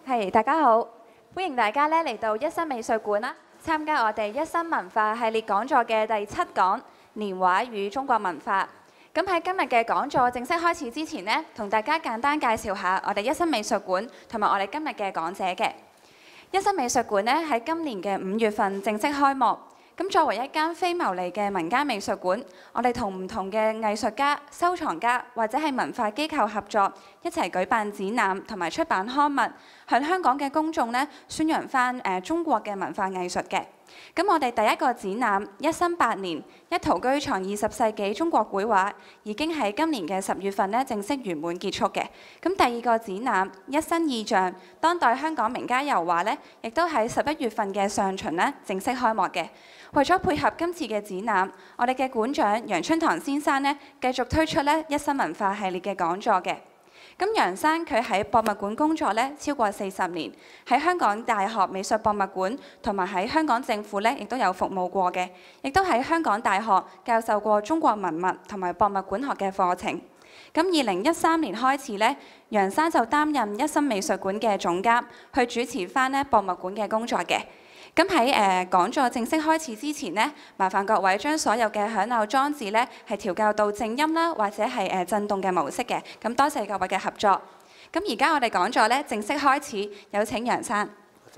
大家好，歡迎大家嚟到一新美術館啦，參加我哋一新文化系列講座嘅第7講年畫與中國文化。咁喺今日嘅講座正式開始之前呢，同大家簡單介紹下我哋一新美術館同埋我哋今日嘅講者嘅。一新美術館呢喺今年嘅5月份正式開幕。咁作為一間非牟利嘅民間美術館，我哋同唔同嘅藝術家、收藏家或者係文化機構合作，一齊舉辦展覽同埋出版刊物，向香港嘅公眾呢宣揚翻中國嘅文化藝術嘅。咁我哋第一個展覽一新8年，一陶居藏20世紀中國繪畫，已經喺今年嘅10月份呢正式圓滿結束嘅。咁第二個展覽一新意象，當代香港名家油畫呢，亦都喺11月份嘅上旬呢正式開幕嘅。為咗配合今次嘅展覽，我哋嘅館長楊春堂先生呢，繼續推出呢一新文化系列嘅講座嘅。咁楊生佢喺博物館工作呢超過40年，喺香港大學美術博物館同埋喺香港政府呢亦都有服務過嘅，亦都喺香港大學教授過中國文物同埋博物館學嘅課程。咁2013年開始呢，楊生就擔任一新美術館嘅總監，去主持翻呢博物館嘅工作嘅。咁喺講座正式開始之前呢，麻煩各位將所有嘅響鬧裝置呢係調校到靜音啦，或者係震動嘅模式嘅。咁多謝各位嘅合作。咁而家我哋講座呢正式開始，有請楊生。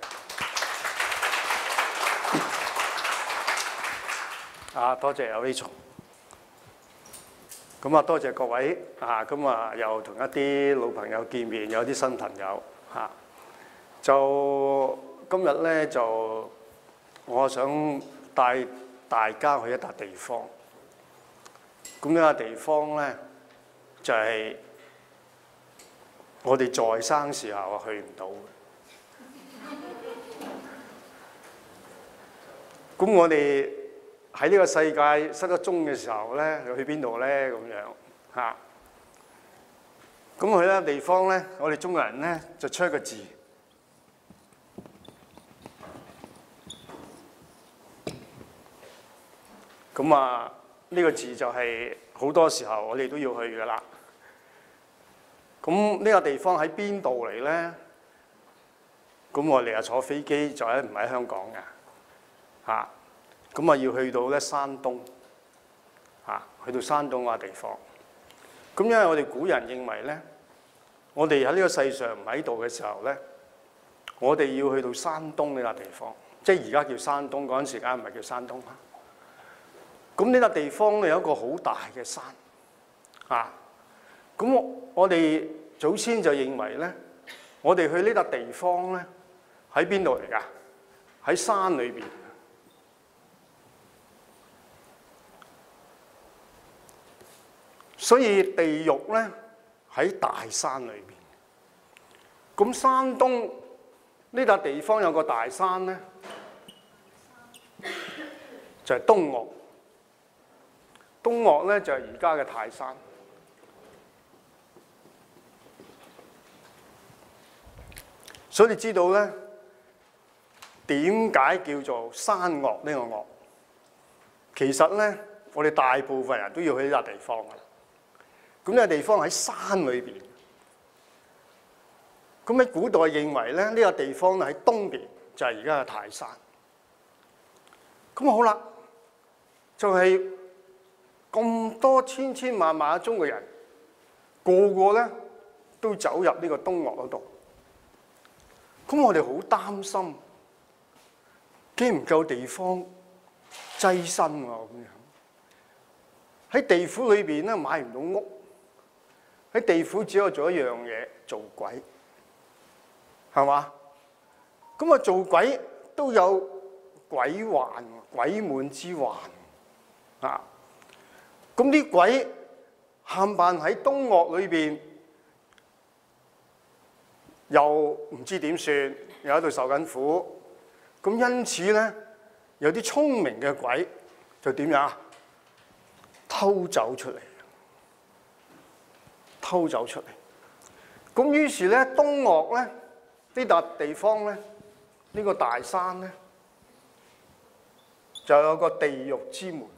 多謝阿 Rachel。咁啊，多謝各位咁啊，又同一啲老朋友見面，有啲新朋友就今日咧就我想帶大家去一笪地方。咁呢個地方咧就係我哋在生時候去唔到嘅。咁我哋喺呢個世界失咗蹤嘅時候咧，去邊度咧？咁樣咁去呢個地方咧，我哋中國人咧就出一個字。咁啊，呢個字就係好多時候我哋都要去㗎啦。咁呢個地方喺邊度嚟咧？咁我哋啊坐飛機就唔喺香港嘅。咁啊要去到咧山東，去到山東嗰個地方。咁因為我哋古人認為咧，我哋喺呢個世上唔喺度嘅時候咧，我哋要去到山東呢個地方，即係而家叫山東，嗰陣時間唔係叫山東啦。咁呢個地方咧有一個好大嘅山，咁我哋祖先就認為咧，我哋去呢個地方咧喺邊度嚟㗎？喺山裏邊。所以地獄咧喺大山裏邊。咁山東呢笪地方有個大山咧，就係東嶽。東嶽咧就係而家嘅泰山。所以你知道咧點解叫做山嶽呢個嶽？其實咧，我哋大部分人都要去呢笪地方㗎啦。咁呢個地方喺山裏邊。咁喺古代認為咧，呢個地方喺東邊，就係而家嘅泰山。咁好啦，就係咁多千千萬萬嘅中國人，個個咧都走入呢個東嶽嗰度。咁我哋好擔心，驚唔夠地方擠身喎咁樣。喺地府裏邊咧買唔到屋，喺地府只可以做一樣嘢，做鬼，係嘛？咁啊做鬼都有鬼患，鬼滿之患啊！咁啲鬼冚唪喺東嶽裏邊，又唔知點算，又喺度受緊苦。咁因此咧，有啲聰明嘅鬼就點樣？偷走出嚟，偷走出嚟。咁於是咧，東嶽咧呢笪地方咧，呢個大山咧，就有個地獄之門。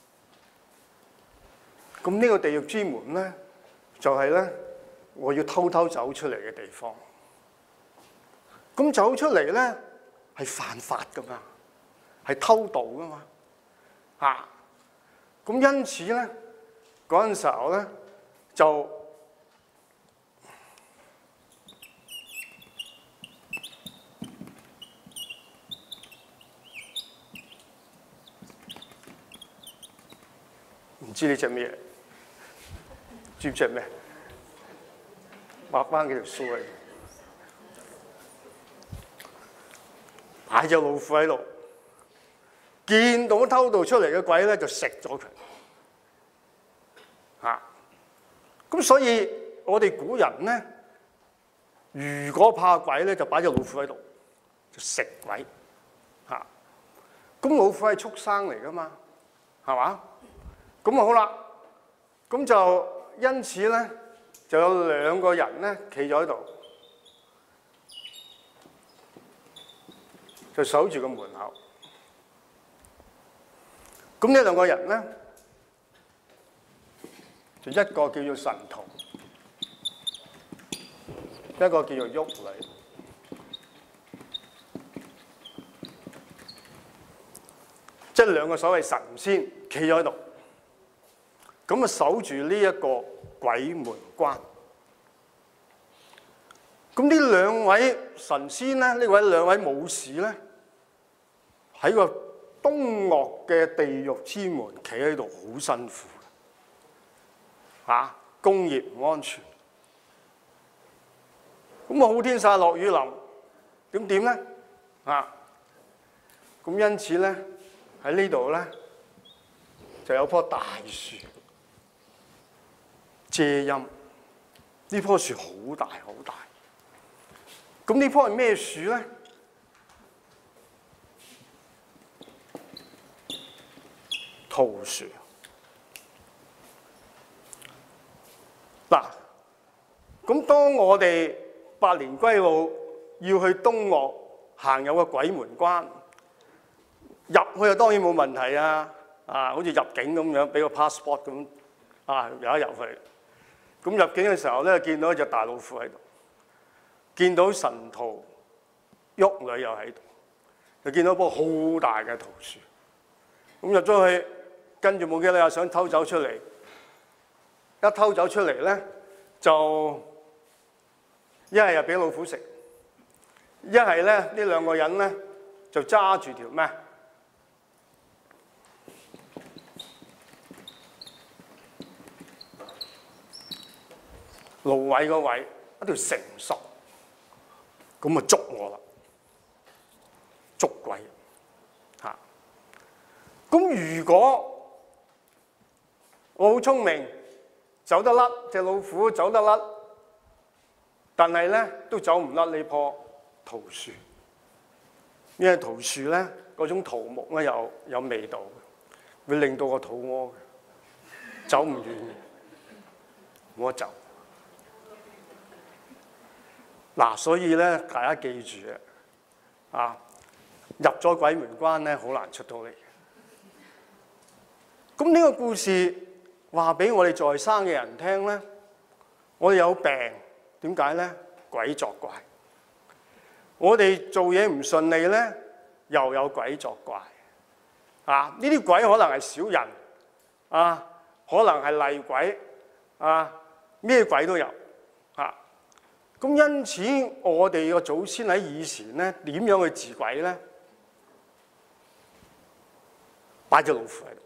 咁呢個地獄之門咧，就係咧我要偷偷走出嚟嘅地方。 咁走出嚟咧係犯法噶嘛，係偷渡噶嘛，嚇！咁因此咧嗰陣時候咧就唔知呢隻咩嘢，知唔知係咩？畫翻幾條鬚嚟，擺隻老虎喺度，見到偷渡出嚟嘅鬼咧就食咗佢嚇。咁所以我哋古人咧，如果怕鬼咧，就擺隻老虎喺度，就食鬼嚇。咁老虎係畜生嚟噶嘛，係嘛？咁好啦，咁就因此咧，就有兩個人咧企咗喺度，就守住個門口。咁呢兩個人咧，就一個叫做神徒，一個叫做鬱壘。即係兩個所謂神仙企咗喺度。咁啊，守住呢一個鬼門關。咁呢兩位神仙咧，兩位武士咧，喺個東嶽嘅地獄之門企喺度，好辛苦嚇，工業唔安全。咁啊，好天曬落雨淋，點咧？咁因此咧，喺呢度咧就有棵大樹遮陰。呢棵樹好大好大。咁呢棵係咩樹咧？桃樹。嗱，咁當我哋百年歸老要去東嶽行有個鬼門關，入去就當然冇問題啊！好似入境咁樣，俾個 passport 咁有得入去。咁入境嘅時候咧，見到一隻大老虎喺度，見到神徒鬱壘又喺度，就見到一棵好大嘅桃樹。咁入咗去，跟住冇幾耐又想偷走出嚟，一偷走出嚟咧，就一係又俾老虎食，一係咧呢兩個人咧就揸住條咩？蘆葦個葦，一條繩索，咁啊捉我啦，捉鬼嚇！咁如果我好聰明，走得甩，隻老虎走得甩，但係咧都走唔甩呢棵桃樹，因為桃樹咧嗰種桃木咧有味道，會令到我肚屙嘅，走唔遠嘅，冇得走。嗱，所以咧，大家記住入咗鬼門關咧，好難出到嚟。咁呢個故事話俾我哋在生嘅人聽咧，我哋有病，點解咧？鬼作怪。我哋做嘢唔順利咧，又有鬼作怪。呢啲鬼可能係小人，可能係厲鬼，咩鬼都有。咁因此，我哋個祖先喺以前咧，點樣去治鬼咧？擺隻老虎喺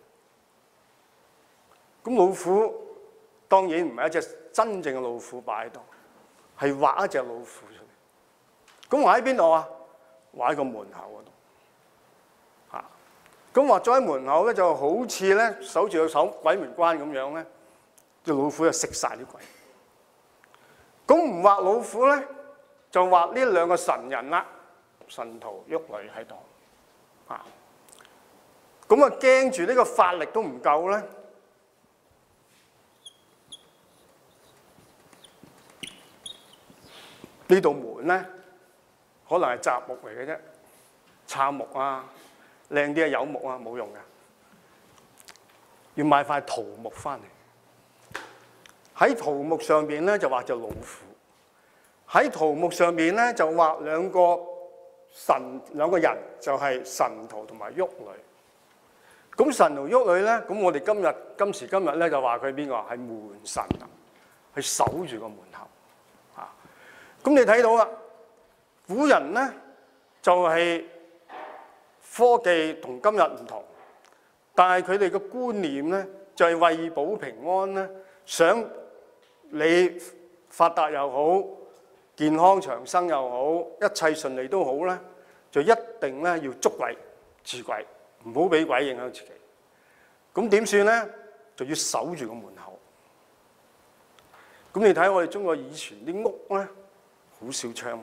度。咁老虎當然唔係一隻真正嘅老虎擺喺度，係畫一隻老虎出嚟。咁畫喺邊度啊？畫喺個門口嗰度。咁畫咗喺門口咧，就好似咧守住個守鬼門關咁樣咧，隻老虎就食晒啲鬼。咁唔畫老虎咧，就畫呢兩個神人啦，神徒鬱壘喺度，咁啊驚住呢個法力都唔夠咧，呢道門咧可能係雜木嚟嘅啫，杉木靚啲係柚木冇用嘅，要買塊桃木翻嚟。喺桃木上邊咧就畫隻老虎， 喺桃木上面咧就畫兩個人，就係神徒同埋鬱女。咁神同鬱女咧，咁我哋今時今日咧就話佢邊個？係門神啊，去守住個門口。啊，咁你睇到啦，古人咧就係科技同今日唔同，但係佢哋嘅觀念咧就係為保平安咧，想你發達又好，健康長生又好，一切順利都好咧，就一定咧要捉鬼治鬼，唔好俾鬼影響自己。咁點算咧？就要守住個門口。咁你睇我哋中國以前啲屋咧，好少窗門。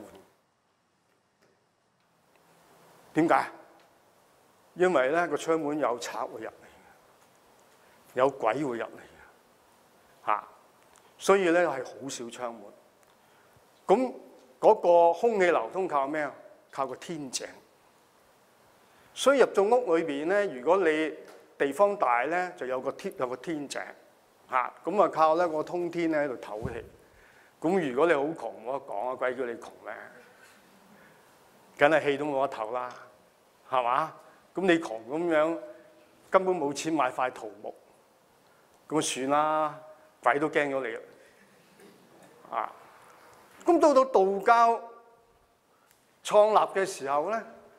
點解？因為咧個窗門有賊會入嚟，有鬼會入嚟嘅，所以咧係好少窗門。咁嗰個空氣流通靠咩啊？靠個天井。所以入咗屋裏邊咧，如果你地方大咧，就有個天井，咁啊靠咧個通天咧喺度透氣。咁如果你好窮，冇得講啊，鬼叫你窮咩？梗係氣都冇得透啦，係嘛？咁你窮咁樣，根本冇錢買塊桃木，咁算啦，鬼都驚咗你啦。咁到道教創立嘅時候咧，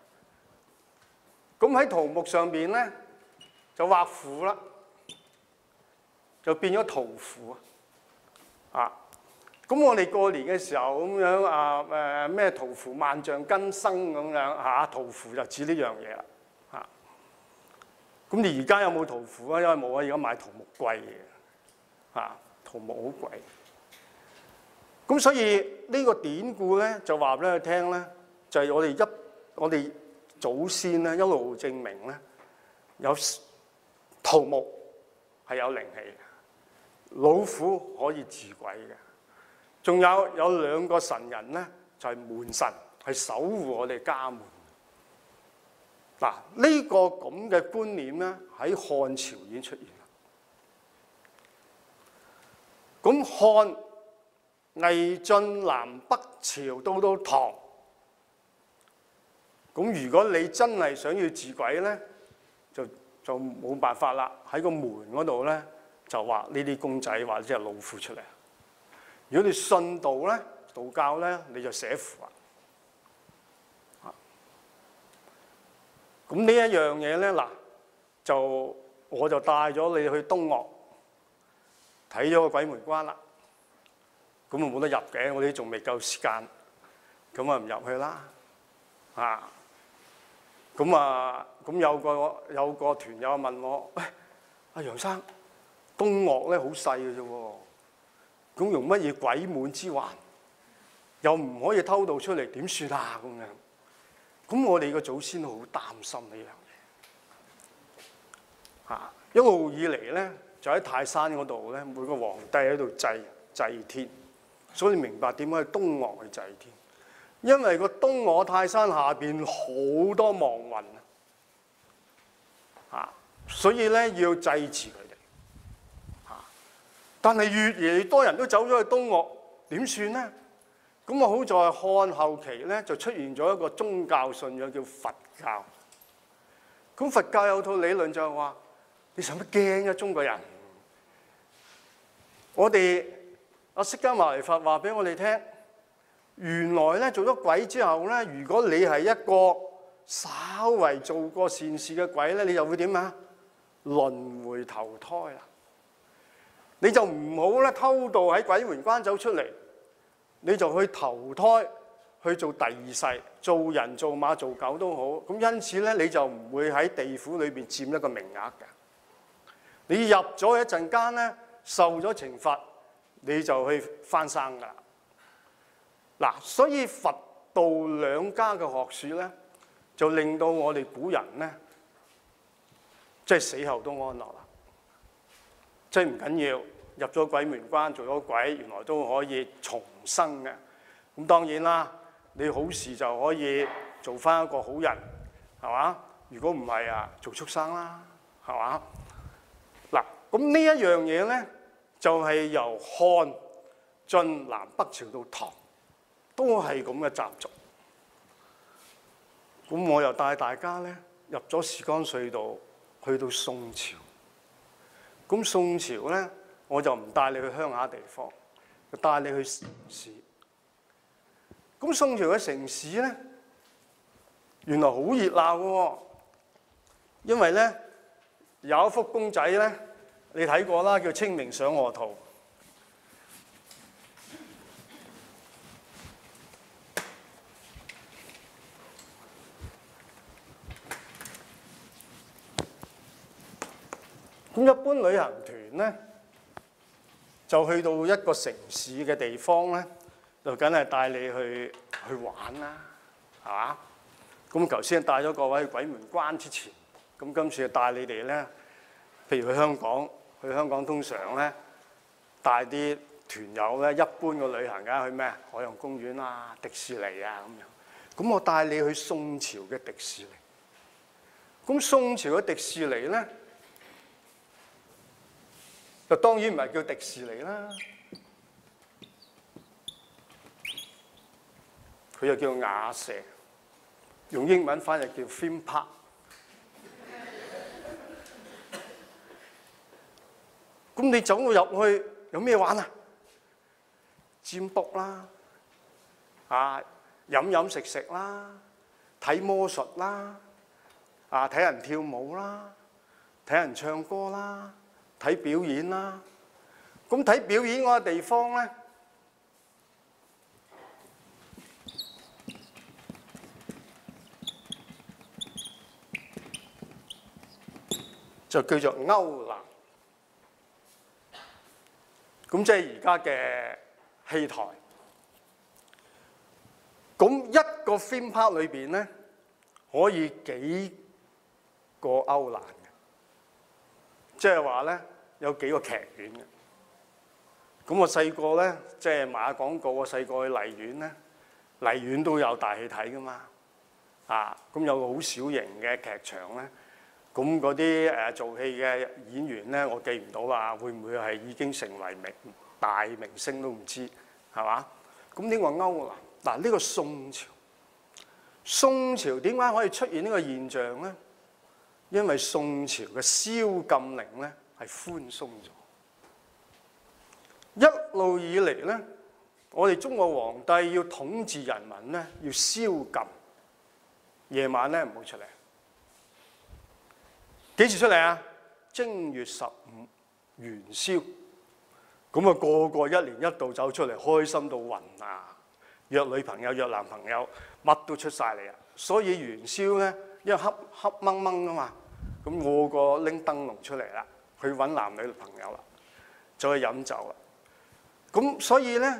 咁喺桃木上邊咧就畫符啦，就變咗桃符啊！咁我哋過年嘅時候咁樣咩桃符萬象更生咁樣桃符就指呢樣嘢啦。咁你而家有冇桃符啊？因為冇啊，而家買桃木貴嘅，桃木好貴。咁所以呢個典故咧就話俾佢聽咧，就係我哋祖先咧一路證明咧，有桃木係有靈氣嘅，老虎可以治鬼嘅，仲有兩個神人咧就係門神，係守護我哋家門。嗱，呢個咁嘅觀念咧喺漢朝已經出現啦。咁漢魏晉南北朝到唐，咁如果你真係想要治鬼咧，就冇辦法啦。喺個門嗰度咧就畫呢啲公仔或者係老虎出嚟。如果你信道咧，道教咧你就寫符啊。咁呢一樣嘢咧，我就帶咗你去東岳睇咗個鬼門關啦。咁啊冇得入嘅，我哋仲未夠時間，咁啊唔入去啦。咁有個團友問我：喂，阿楊生，東岳咧好細嘅啫喎，咁用乜嘢鬼門之環，又唔可以偷渡出嚟，點算啊？咁樣。咁我哋個祖先好擔心呢樣嘢，一路以嚟咧就喺泰山嗰度咧，每個皇帝喺度祭天，所以你明白點解東岳去祭天？因為個東岳泰山下邊好多亡魂所以咧要祭祀佢哋。但係越嚟越多人都走咗去東岳，點算咧？咁好在漢後期咧就出現咗一個宗教信仰叫佛教。咁佛教有套理論就係話：你使乜驚啊？中國人，我哋阿釋迦牟尼佛話俾我哋聽，原來咧做咗鬼之後咧，如果你係一個稍為做過善事嘅鬼咧，你就會點啊？輪迴投胎啦！你就唔好咧偷渡喺鬼門關走出嚟。你就去投胎去做第二世，做人做馬做狗都好，咁因此咧你就唔會喺地府裏邊佔一個名額嘅。你入咗一陣間咧，受咗懲罰，你就去翻生噶啦。嗱，所以佛道兩家嘅學説咧，就令到我哋古人咧，即係死後都安樂啦，即係唔緊要。入咗鬼門關做咗鬼，原來都可以重生嘅。咁當然啦，你好事就可以做翻一個好人，係嘛？如果唔係啊，做畜生啦，係嘛？嗱，咁呢一樣嘢咧，就係由漢晉南北朝到唐， 都係咁嘅習俗。咁我又帶大家咧入咗時光隧道，去到宋朝。咁宋朝咧，我就唔帶你去鄉下地方，就帶你去城市。咁宋朝嘅城市咧，原來好熱鬧嘅喎，因為咧有一幅公仔咧，你睇過啦，叫《清明上河圖》。咁一般旅行團咧，就去到一個城市嘅地方咧，就梗係帶你去玩啦，係嘛？咁頭先帶咗各位去鬼門關之前，咁今次就帶你哋咧，譬如去香港通常咧帶啲團友咧，一般嘅旅行梗係去咩？海洋公園啊、迪士尼啊咁樣。咁我帶你去宋朝嘅迪士尼。咁宋朝嘅迪士尼咧，就當然唔係叫迪士尼啦，佢又叫雅舍，用英文翻譯叫 theme park。咁你走到入去有咩玩啊？占卜啦，飲食食啦，睇魔術啦，睇人跳舞啦，睇人唱歌啦。睇表演啦，咁睇表演嗰個地方咧，就叫做歐南，咁即係而家嘅戲台。咁一個 theme park 裏邊咧，可以幾個歐南。即係話咧，有幾個劇院嘅。咁我細個咧，即係賣下廣告。我細個去荔園咧，荔園都有大戲睇噶嘛。咁有個好小型嘅劇場咧。咁嗰啲做戲嘅演員咧，我記唔到啦。會唔會係已經成為大明星都唔知，係嘛？咁呢個歐南嗱，呢個宋朝，宋朝點解可以出現呢個現象咧？因為宋朝嘅宵禁令咧係寬鬆咗，一路以嚟咧，我哋中國皇帝要統治人民咧，要宵禁，夜晚咧唔好出嚟。幾時出嚟啊？正月15元宵，咁啊個個一年一度走出嚟，開心到暈啊！約女朋友、約男朋友，乜都出晒嚟啊！所以元宵咧，因為黑掹掹啊嘛，咁個個拎燈籠出嚟啦，去揾男女朋友啦，就去飲酒啦。咁所以咧，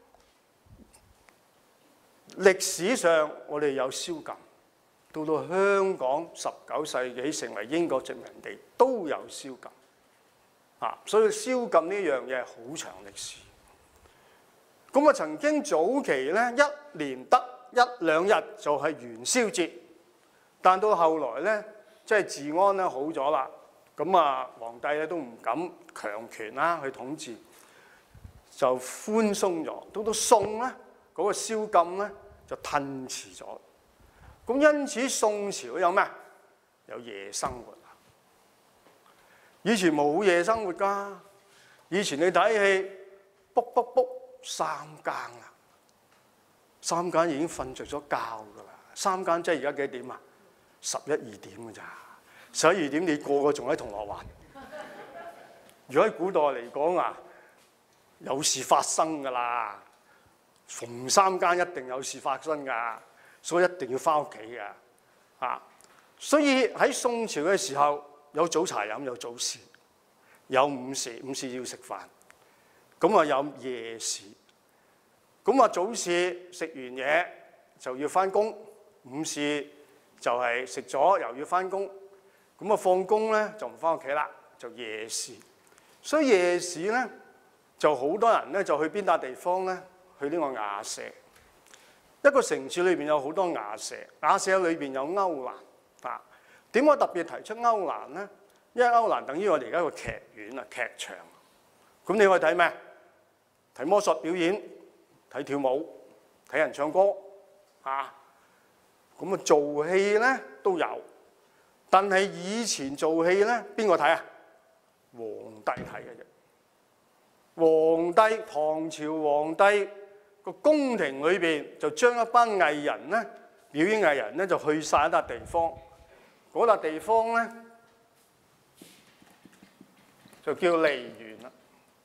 歷史上我哋有宵禁，到香港19世紀成為英國殖民地都有宵禁。所以宵禁呢樣嘢係好長歷史。咁啊，曾經早期咧，一年得1、2日就係元宵節，但到後來咧，即係治安咧好咗啦，咁啊皇帝咧都唔敢強權啦去統治，就寬鬆咗。到宋咧，嗰個宵禁咧就褪遲咗。咁因此宋朝有咩？有夜生活啊！以前冇夜生活㗎，以前你睇戲，卜3更啦，3更已經瞓着咗覺㗎啦。3更即係而家幾點啊？11、2點㗎咋？11、2點你個個仲喺銅鑼灣。如果喺古代嚟講啊，有事發生㗎啦，逢3更一定有事發生㗎，所以一定要返屋企㗎。所以喺宋朝嘅時候有早茶飲，有早市，有午市，午市要食飯。咁啊有夜市，咁啊早市食完嘢就要返工，午市就係食咗又要返工，咁啊放工咧就唔返屋企啦，就夜市。所以夜市咧就好多人咧就去邊笪地方咧？去呢個雅舍。一個城市裏邊有好多雅舍，雅舍裏邊有歐蘭。點解特別提出歐蘭咧？因為歐蘭等於我哋而家個劇院啊、劇場。咁你可以睇咩？睇魔術表演，睇跳舞， 睇人唱歌啊。咁啊做戲咧都有，但係以前做戲咧邊個睇啊？皇帝睇嘅啫。皇帝，唐朝皇帝個宮廷裏邊就將一班藝人咧，表演藝人咧就去晒一笪地方，嗰笪地方咧就叫梨園啦。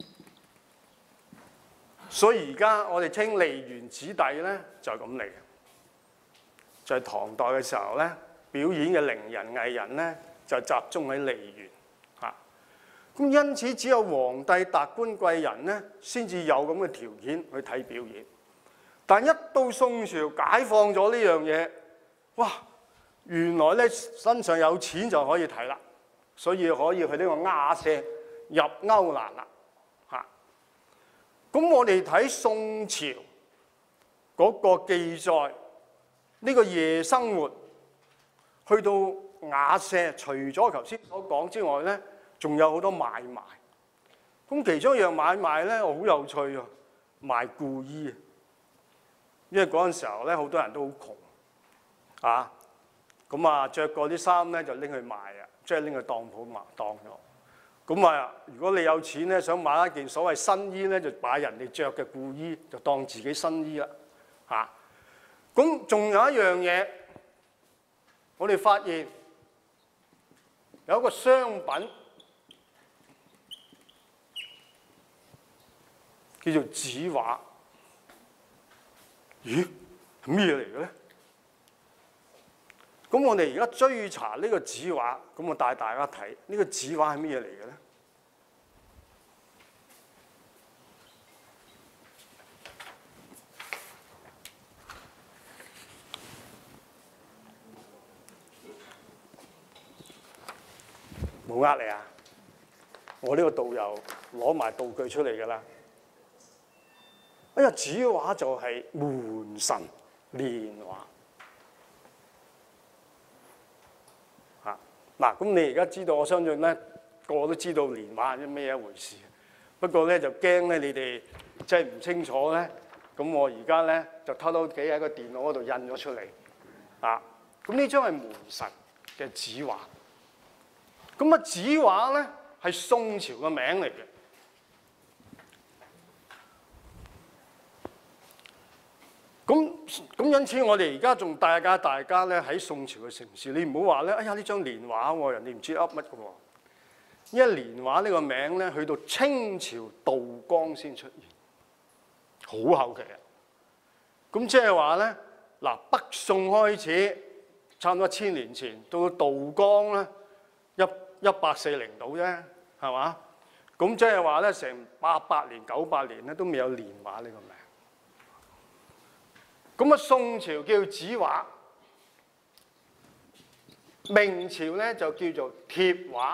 所以而家我哋稱梨園子弟咧就係咁嚟嘅，就係唐代嘅時候咧表演嘅伶人藝人咧就集中喺梨園嚇。咁因此只有皇帝、達官貴人咧先至有咁嘅條件去睇表演。但一到宋朝解放咗呢樣嘢，哇！原來咧身上有錢就可以睇啦，所以可以去呢個鴉舍入勾欄啦嚇。咁我哋睇宋朝嗰個記載，呢個夜生活去到鴉舍，除咗頭先所講之外咧，仲有好多買賣。咁其中一樣買賣咧，好有趣啊，賣故衣。因為嗰陣時候咧，好多人都好窮啊，咁啊著過啲衫咧就拎去賣啊，即係拎去當鋪賣當咗。咁啊，如果你有錢咧，想買一件所謂新衣咧，就買人哋着嘅故衣，就當自己新衣啦嚇。咁仲有一樣嘢，我哋發現有一個商品叫做紙畫。咦，係咩嚟嘅咧？咁我哋而家追查呢個紙畫，咁我帶大家睇呢個紙畫係咩嚟嘅咧？冇呃你啊！我呢個導遊攞埋道具出嚟㗎啦。哎呀，紙畫就係門神連畫嚇嗱。咁你而家知道，我相信咧個個都知道連畫係咩一回事。不過咧就驚咧你哋即係唔清楚咧，咁我而家咧就偷偷地喺個電腦嗰度印咗出嚟啊。咁呢張係門神嘅紙畫。咁啊紙畫咧係宋朝嘅名嚟嘅。咁因此，我哋而家仲帶大家咧喺宋朝嘅城市，你唔好話咧，哎呀呢張連畫喎，人哋唔知噏乜嘅喎。因為連畫呢個名咧，去到清朝道光先出現，好後期啊。咁即係話咧，嗱北宋開始，差唔多1000年前，到道光咧1840度啫，係嘛？咁即係話咧，成88年、98年咧都未有連畫呢個名。咁啊，宋朝叫紙畫，明朝咧就叫做貼畫。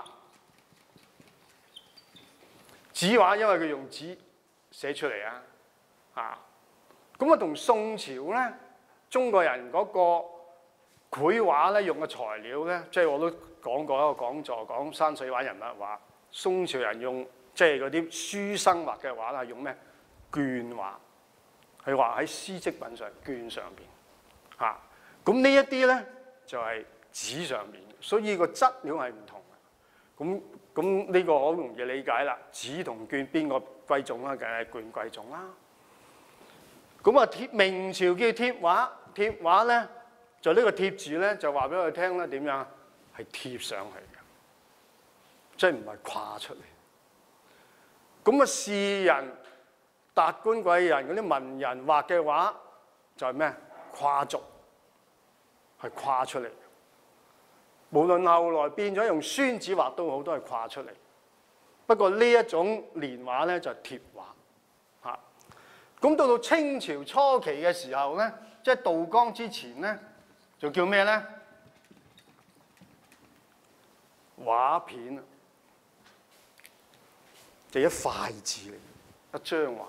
紙畫因為佢用紙寫出嚟啊，嚇。咁啊，同宋朝咧，中國人嗰個繪畫咧用嘅材料咧，即係我都講過一個講座，講山水畫、人物畫。宋朝人用即係嗰啲書生畫嘅畫係用咩？絹畫。係畫喺絲織品上絹上邊嚇，咁呢一啲咧就係紙上邊，所以個質料係唔同嘅。咁呢個好容易理解啦。紙同絹邊個貴重啊？梗係絹貴重啦。咁啊，明朝叫貼畫，貼畫咧就呢個貼字咧就話俾我哋聽咧點樣係貼上去嘅，即係唔係跨出嚟。咁啊，士人、達官貴人嗰啲文人畫嘅畫就係咩？跨族，係跨出嚟。無論後來變咗用宣紙畫都好，都係跨出嚟。不過呢一種連畫咧就係貼畫嚇。咁到清朝初期嘅時候咧，即係道光之前咧，就叫咩咧？畫片，就一塊字嚟。一張畫，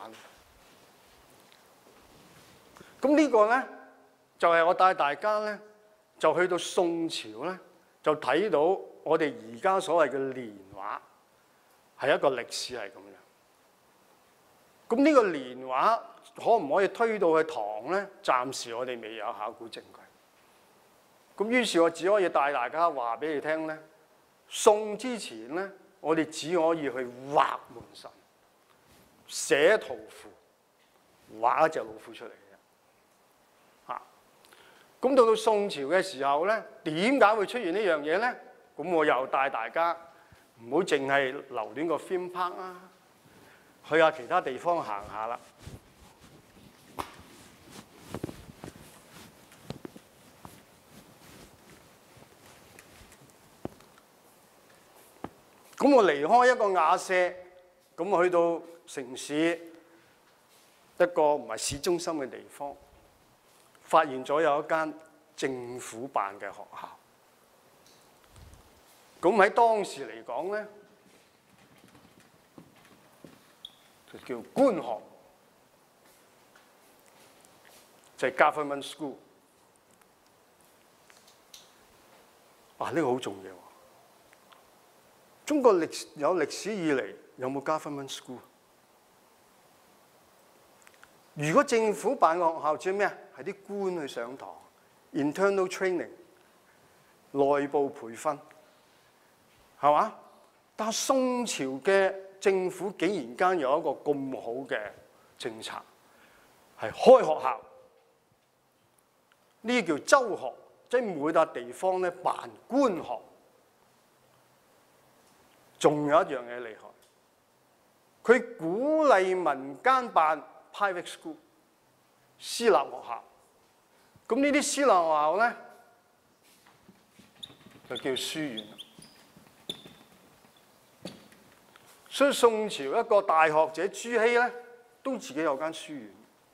咁呢個咧就係我帶大家咧，就去到宋朝咧，就睇到我哋而家所謂嘅連畫係一個歷史係咁樣。咁呢個連畫可唔可以推到去堂呢？暫時我哋未有考古證據。咁於是我只可以帶大家話俾你聽呢，送之前呢，我哋只可以去畫門神、寫圖符、畫一隻老虎出嚟嘅。咁到宋朝嘅時候呢，點解會出現呢樣嘢呢？咁我又帶大家唔好淨係留戀個 theme park 啦，去下其他地方行下啦。咁我離開一個雅舍，咁我去到城市一個唔係市中心嘅地方，發現咗有一間政府辦嘅學校。咁喺當時嚟講咧，就叫官學，就係 government school。呢個好重要。中國有歷史以嚟有冇 government school？ 如果政府辦嘅學校，知咩啊？係啲官去上堂 ，internal training， 內部培訓，係嘛？但係宋朝嘅政府竟然間有一個咁好嘅政策，係開學校，呢叫州學，即係每笪地方咧辦官學。仲有一樣嘢厲害，佢鼓勵民間辦 private school 私立學校。咁呢啲私立學校咧就叫書院。所以宋朝一個大學者朱熹咧，都自己有間書院。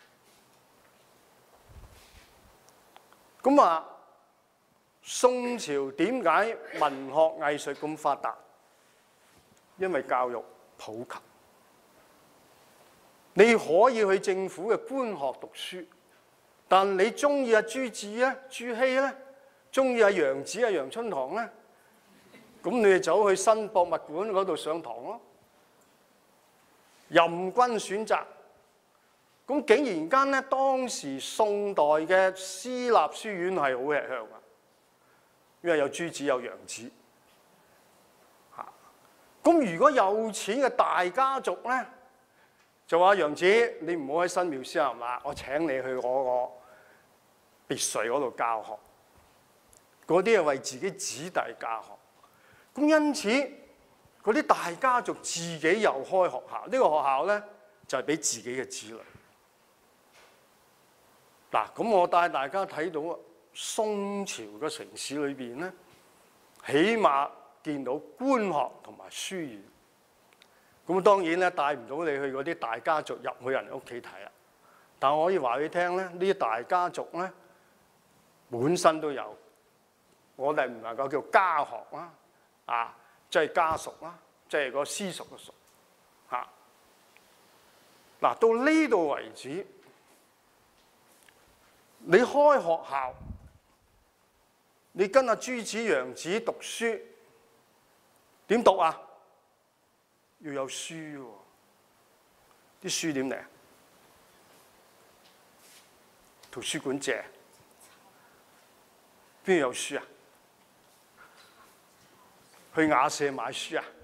咁宋朝點解文學藝術咁發達？因為教育普及，你可以去政府嘅官學讀書，但你中意朱子咧、朱熹咧，中意楊子、楊春堂咧，咁你就走去新博物館嗰度上堂咯，任君選擇。咁竟然間咧，當時宋代嘅私立書院係好吃香噶，因為有朱子有楊子。咁如果有錢嘅大家族咧，就話楊子，你唔好喺新廟先係嘛？我請你去我個別墅嗰度教學。嗰啲係為自己子弟教學。咁因此，嗰啲大家族自己又開學校。呢個學校咧就係俾自己嘅子女。嗱，咁我帶大家睇到宋朝嘅城市裏邊咧，起碼見到官學同埋書院，咁當然咧帶唔到你去嗰啲大家族入去人屋企睇啦。但我可以話俾你聽咧，呢啲大家族咧本身都有，我哋唔能夠叫家學啦，即係家屬啦，即係個私屬嘅屬嚇。嗱，到呢度為止，你開學校，你跟阿朱子、楊子讀書。點讀啊？要有書喎，啲書點嚟啊？圖書館借，邊度有書啊？去雅舍買書啊？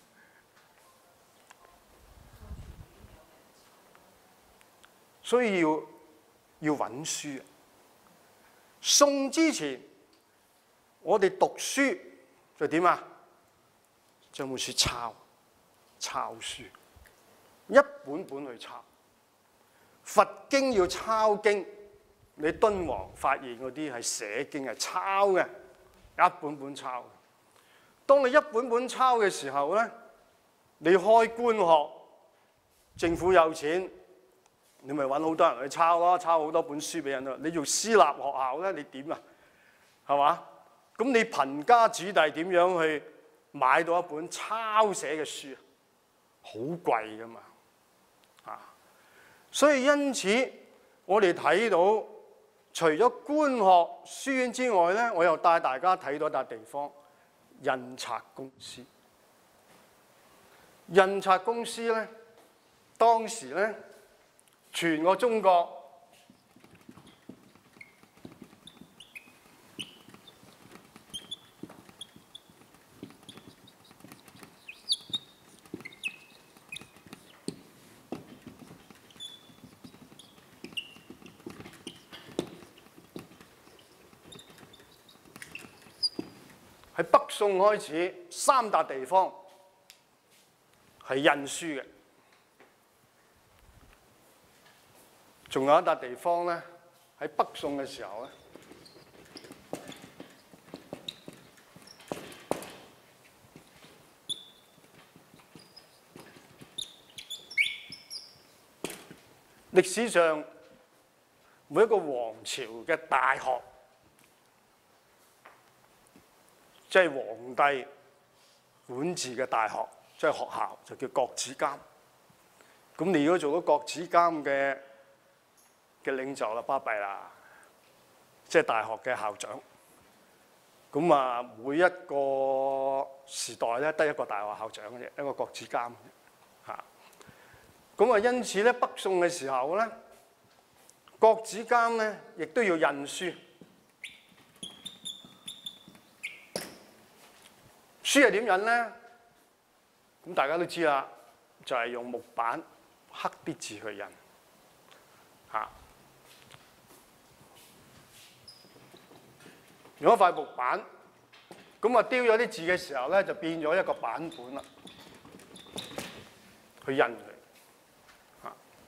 所以要揾書。宋之前，我哋讀書就點啊？將本書抄書，一本本去抄。佛經要抄經，你敦煌發現嗰啲係寫經係抄嘅，一本本抄。當你一本本抄嘅時候咧，你開官學，政府有錢，你咪揾好多人去抄咯，抄好多本書俾人咯。你做私立學校咧，你點啊？係嘛？咁你貧家子弟點樣去買到一本抄寫嘅書？好貴噶嘛，所以因此我哋睇到，除咗官學書院之外咧，我又帶大家睇到一笪地方，印刷公司。印刷公司咧，當時咧全個中國喺北宋開始，三笪地方係印書嘅，仲有一笪地方咧，喺北宋嘅時候咧，歷史上每一個王朝嘅大學，即係皇帝管治嘅大學，即係學校，就叫國子監。咁你如果做咗國子監嘅領袖啦，巴閉啦，即係大學嘅校長。咁啊，每一個時代咧，得一個大學校長嘅啫，一個國子監嚇。咁啊，因此咧，北宋嘅時候咧，國子監咧亦都要印書。書係點印咧？咁大家都知啦，就係用木板刻啲字去印嚇。用一塊木板，咁啊雕咗啲字嘅時候咧，就變咗一個版本啦，去印佢嚇。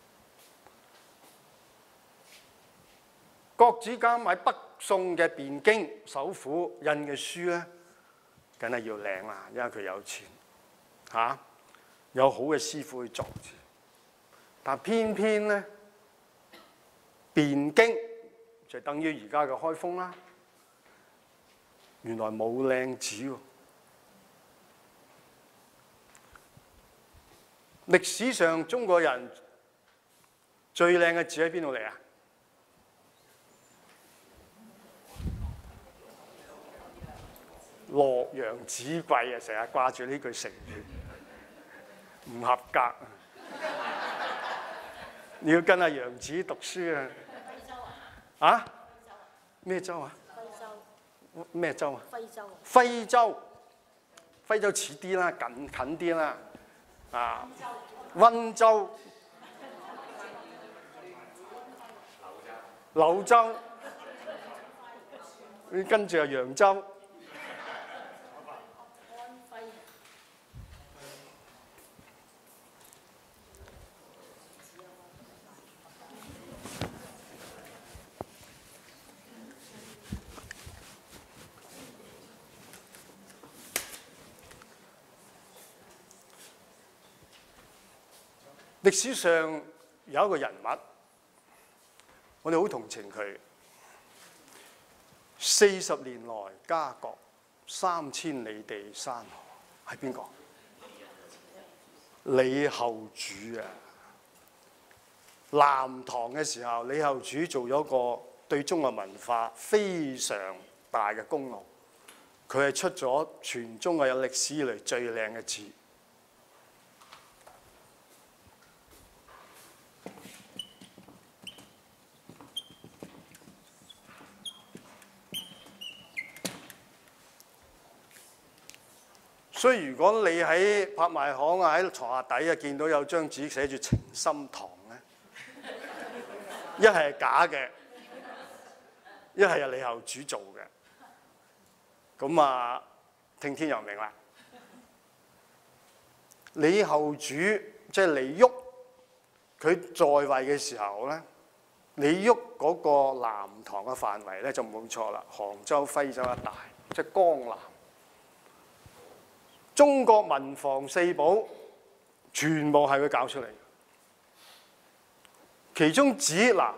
國子監喺北宋嘅汴京首府印嘅書咧，梗係要靚啦，因為佢有錢嚇，有好嘅師傅去作字。但偏偏咧，汴京就等於而家嘅開封啦，原來冇靚紙喎。歷史上中國人最靚嘅字喺邊度嚟啊？洛陽紙貴啊！成日掛住呢句成語，唔合格啊！你要跟阿楊子讀書啊！啊？咩州啊？咩州啊？徽州。徽州，徽州似啲啦，近啲啦。啊，溫州、柳州，跟住係揚州。歷史上有一個人物，我哋好同情佢。40年來家國，3000里地山河，係邊個？李後主啊！南唐嘅時候，李後主做咗個對中國文化非常大嘅功勞。佢係出咗全中國有歷史以嚟最靚嘅字。所以如果你喺拍賣行啊，喺床下底啊，見到有張紙寫住情深堂咧，一係假嘅，一係係李後主做嘅。咁啊，聽天由命啦。李後主即係李煜，佢在位嘅時候咧，李煜嗰個南唐嘅範圍咧就冇錯啦，杭州、徽州一帶，即係江南。中國文房四寶全部係佢搞出嚟，其中指南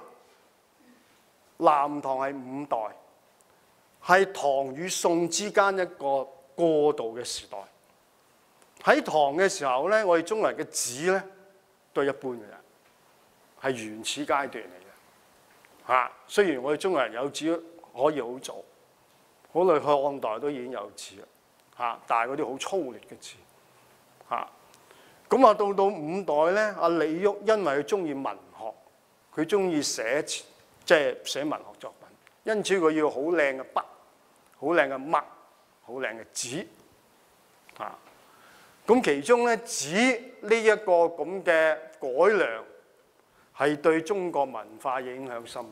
唐係5代，係唐與宋之間一個過渡嘅時代。喺唐嘅時候咧，我哋中國人嘅紙咧都係一般嘅啫，係原始階段嚟嘅嚇。雖然我哋中國人有紙可以好早，好耐漢代都已經有紙啦。但係嗰啲好粗劣嘅字，咁啊到5代咧，阿李煜因為佢中意文學， 佢中意寫文學作品，因此佢要好靚嘅筆、好靚嘅墨、好靚嘅紙啊。咁其中咧紙呢一個咁嘅改良係對中國文化影響深。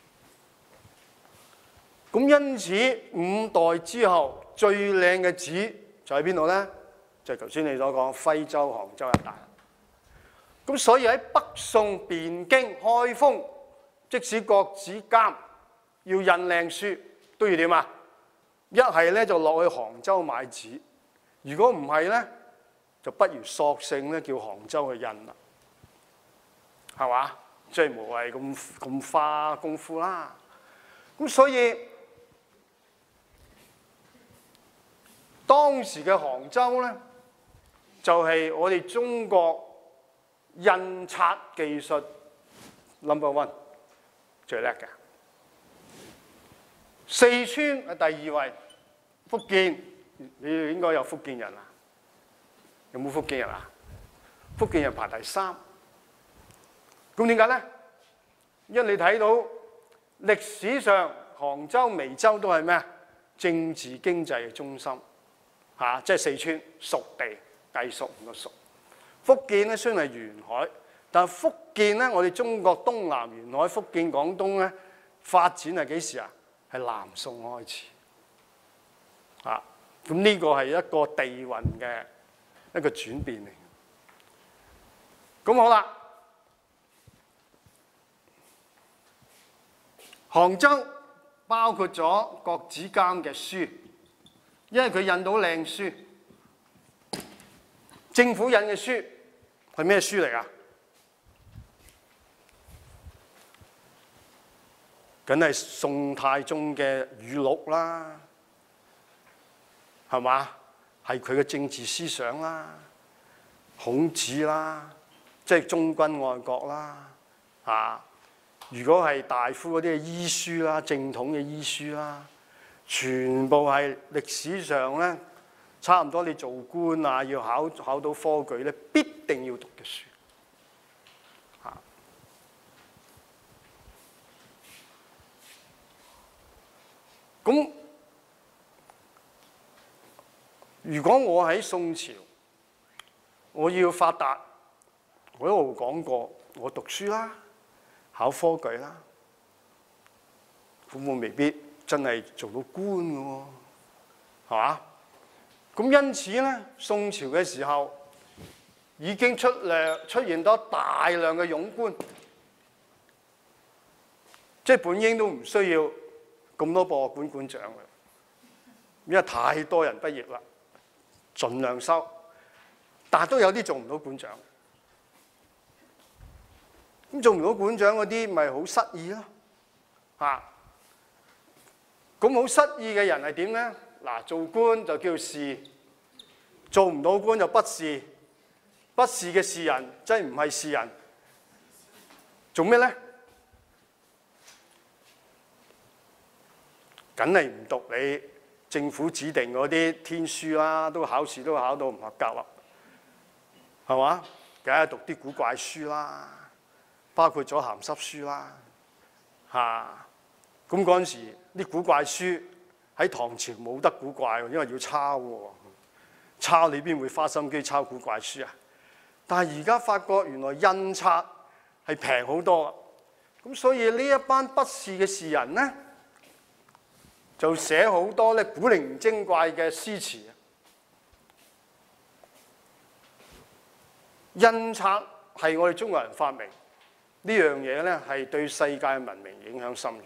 咁因此5代之後最靚嘅紙就喺邊度咧？就係頭先你所講徽州、杭州一帶。咁所以喺北宋汴京、開封，即使國子監要印靚書，都要點啊？一係咧就落去杭州買紙，如果唔係咧，就不如索性咧叫杭州去印啦，係嘛？即係無謂咁花功夫啦。咁所以當時嘅杭州咧，就係我哋中國印刷技術 No.1 最叻嘅。四川係第2位，福建你應該有福建人啊？有冇福建人啊？福建人排第3。咁點解咧？因為你睇到歷史上杭州、眉州都係咩？政治經濟嘅中心嚇，即係四川屬地隸屬唔個屬。福建咧雖然係沿海，但係福建咧，我哋中國東南沿海、福建、廣東咧發展係幾時啊？係南宋開始啊！咁呢個係一個地運嘅一個轉變嚟。咁好啦，杭州包括咗國子監嘅書，因為佢印到靚書。政府印嘅書係咩書嚟㗎？梗係宋太宗嘅語錄啦，係嘛？係佢嘅政治思想啦，孔子啦，即係忠君愛國啦，啊！如果係大夫嗰啲嘅醫書啦，正統嘅醫書啦，全部係歷史上咧，差唔多你做官啊，要考到科舉咧，必定要讀嘅書。嚇！咁如果我喺宋朝，我要發達，我一路講過，我讀書啦。考科舉啦，咁我未必真係做到官嘅喎，係嘛？咁因此咧，宋朝嘅時候已經出現咗大量嘅庸官，即係本應都唔需要咁多博物館館長嘅，因為太多人畢業啦，盡量收，但係都有啲做唔到館長。咁做唔到館長嗰啲，咪好失意咯嚇！咁好失意嘅人係點咧？嗱，做官就叫士，做唔到官就不士，不士嘅士人即係唔係士人，做咩咧？梗係唔讀你政府指定嗰啲天書啦，都考試都考到唔合格啦，係嘛？梗係讀啲古怪書啦。包括咗鹹濕書啦，嚇！咁嗰陣時啲古怪書喺唐朝冇得古怪喎，因為要抄喎，抄你邊會花心機抄古怪書啊？但係而家發覺原來印刷係平好多，咁所以呢一班不士嘅士人咧，就寫好多咧古靈精怪嘅詩詞。印刷係我哋中國人發明。呢樣嘢咧係對世界文明影響深遠。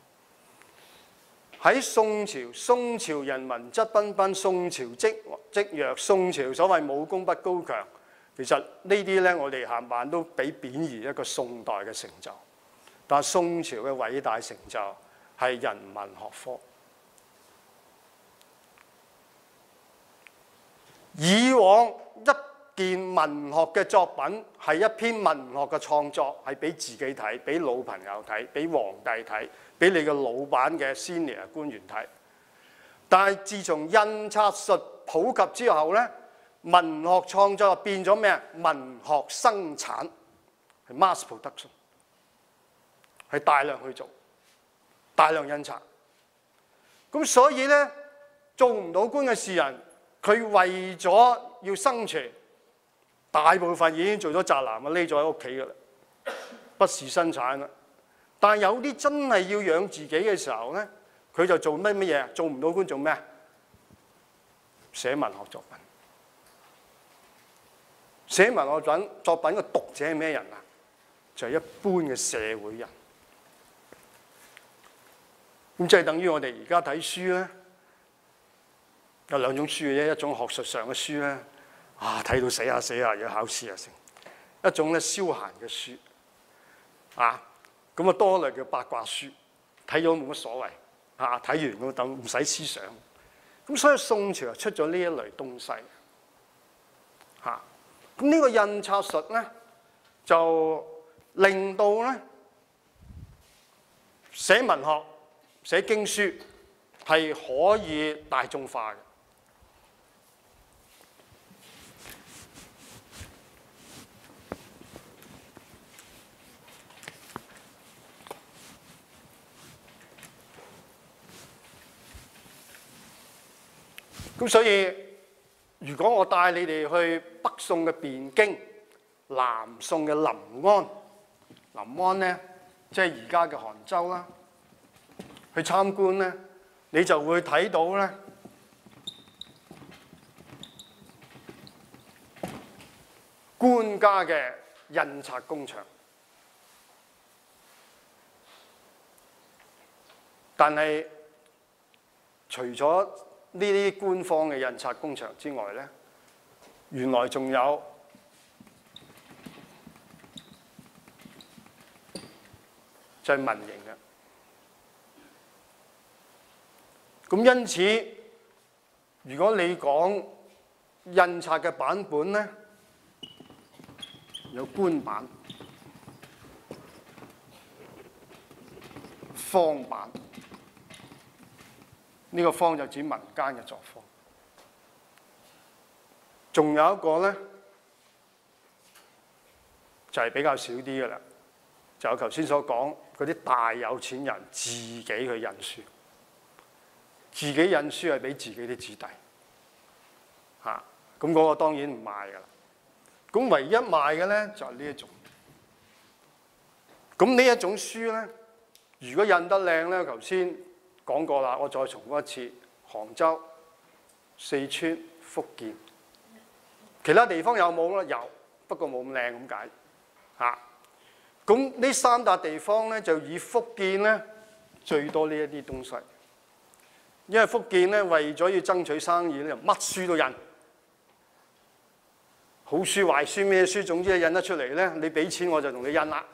喺宋朝，宋朝人文質彬彬，宋朝積弱，宋朝所謂武功不高強，其實呢啲咧我哋冚唪唥都俾貶義一個宋代嘅成就。但係宋朝嘅偉大成就係人文學科。以往一件文學嘅作品係一篇文學嘅創作，係俾自己睇，俾老朋友睇，俾皇帝睇，俾你嘅老闆嘅 senior 官員睇。但係自從印刷術普及之後咧，文學創作變咗咩啊？文學生產係 mass production。 係大量去做，大量印刷。咁所以咧，做唔到官嘅士人，佢為咗要生存，大部分已經做咗宅男啊，匿咗喺屋企㗎啦，不事生產啦。但係有啲真係要養自己嘅時候咧，佢就做乜嘢？做唔到官做咩？寫文學作品。寫文學作品嘅讀者係咩人啊？就係一般嘅社會人。咁即係等於我哋而家睇書咧，有兩種書嘅啫，一種學術上嘅書咧，睇到死下死下要考試啊成；一種咧消閒嘅書，咁多類叫八卦書，睇咗冇乜所謂，睇完咁等唔使思想。咁所以宋朝就出咗呢一類東西，咁呢個印刷術咧就令到咧寫文學、寫經書係可以大眾化嘅。咁所以，如果我帶你哋去北宋嘅汴京、南宋嘅臨安，臨安咧即係而家嘅杭州啦，去參觀咧，你就會睇到咧官家嘅印刷工場。但係除咗呢啲官方嘅印刷工場之外咧，原來仲有就係民營嘅。咁因此，如果你講印刷嘅版本咧，有官版、坊版。呢個坊就指民間嘅作坊，仲有一個咧就係比較少啲嘅啦，就我頭先所講嗰啲大有錢人自己去印書，自己印書係俾自己啲子弟，咁嗰個當然唔賣㗎啦。咁唯一賣嘅咧就係呢一種。咁呢一種書咧，如果印得靚咧，頭先講過啦，我再重複一次，杭州、四川、福建，其他地方有冇咧？有，不過冇咁靚咁解。咁呢三笪地方咧，就以福建咧最多呢一啲東西，因為福建咧為咗要爭取生意咧，乜書都印，好書壞書咩書，總之印得出嚟咧，你俾錢我就同你印啦。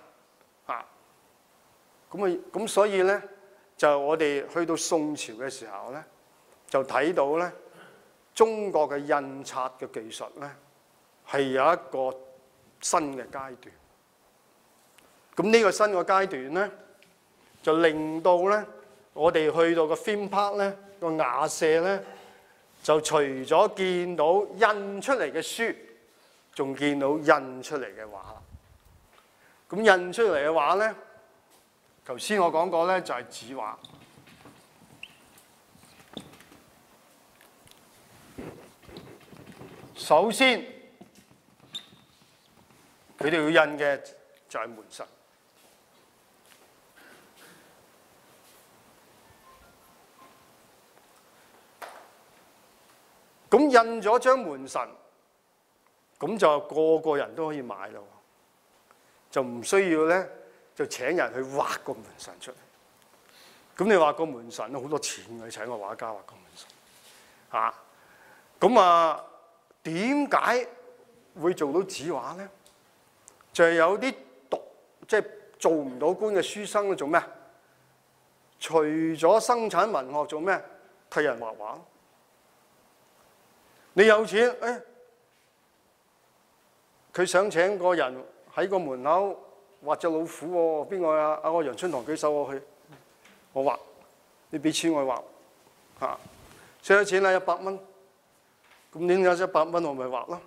咁所以咧。就我哋去到宋朝嘅時候咧，就睇到咧中國嘅印刷嘅技術咧係有一個新嘅階段。咁呢個新嘅階段咧，就令到咧我哋去到個 theme park 咧個雅舍咧，就除咗見到印出嚟嘅書，仲見到印出嚟嘅畫啦。咁印出嚟嘅畫咧，頭先我講過咧，就係紙畫。首先，佢哋要印嘅就係門神。咁印咗張門神，咁就個個人都可以買咯，就唔需要咧。就請人去畫個門神出嚟，咁你畫個門神都好多錢嘅，你請個畫家畫個門神，咁點解會做到紙畫咧？就係有啲即係做唔到官嘅書生做咩？除咗生產文學做咩？替人畫畫。你有錢，佢想請個人喺個門口畫隻老虎喎，邊個啊？我楊春堂舉手，我去，我畫，你俾錢我畫，使咗錢啦，100蚊，咁點解100蚊我咪畫咯？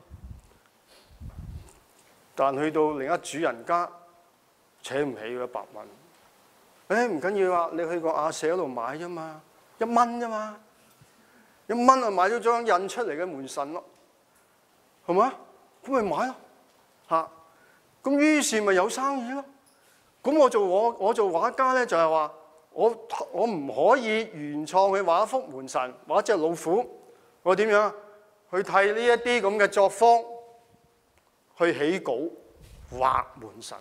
但去到另一主人家請唔起100蚊， 唔緊要啊，你去個亞舍嗰度買啫嘛，1蚊啫嘛，1蚊就買咗張印出嚟嘅門神咯，係嘛？咁咪買咯嚇。咁於是咪有生意咯。咁我做畫家咧，就係話我唔可以原創去畫一幅門神，畫一隻老虎，我點樣去替呢一啲咁嘅作坊去起稿畫門神，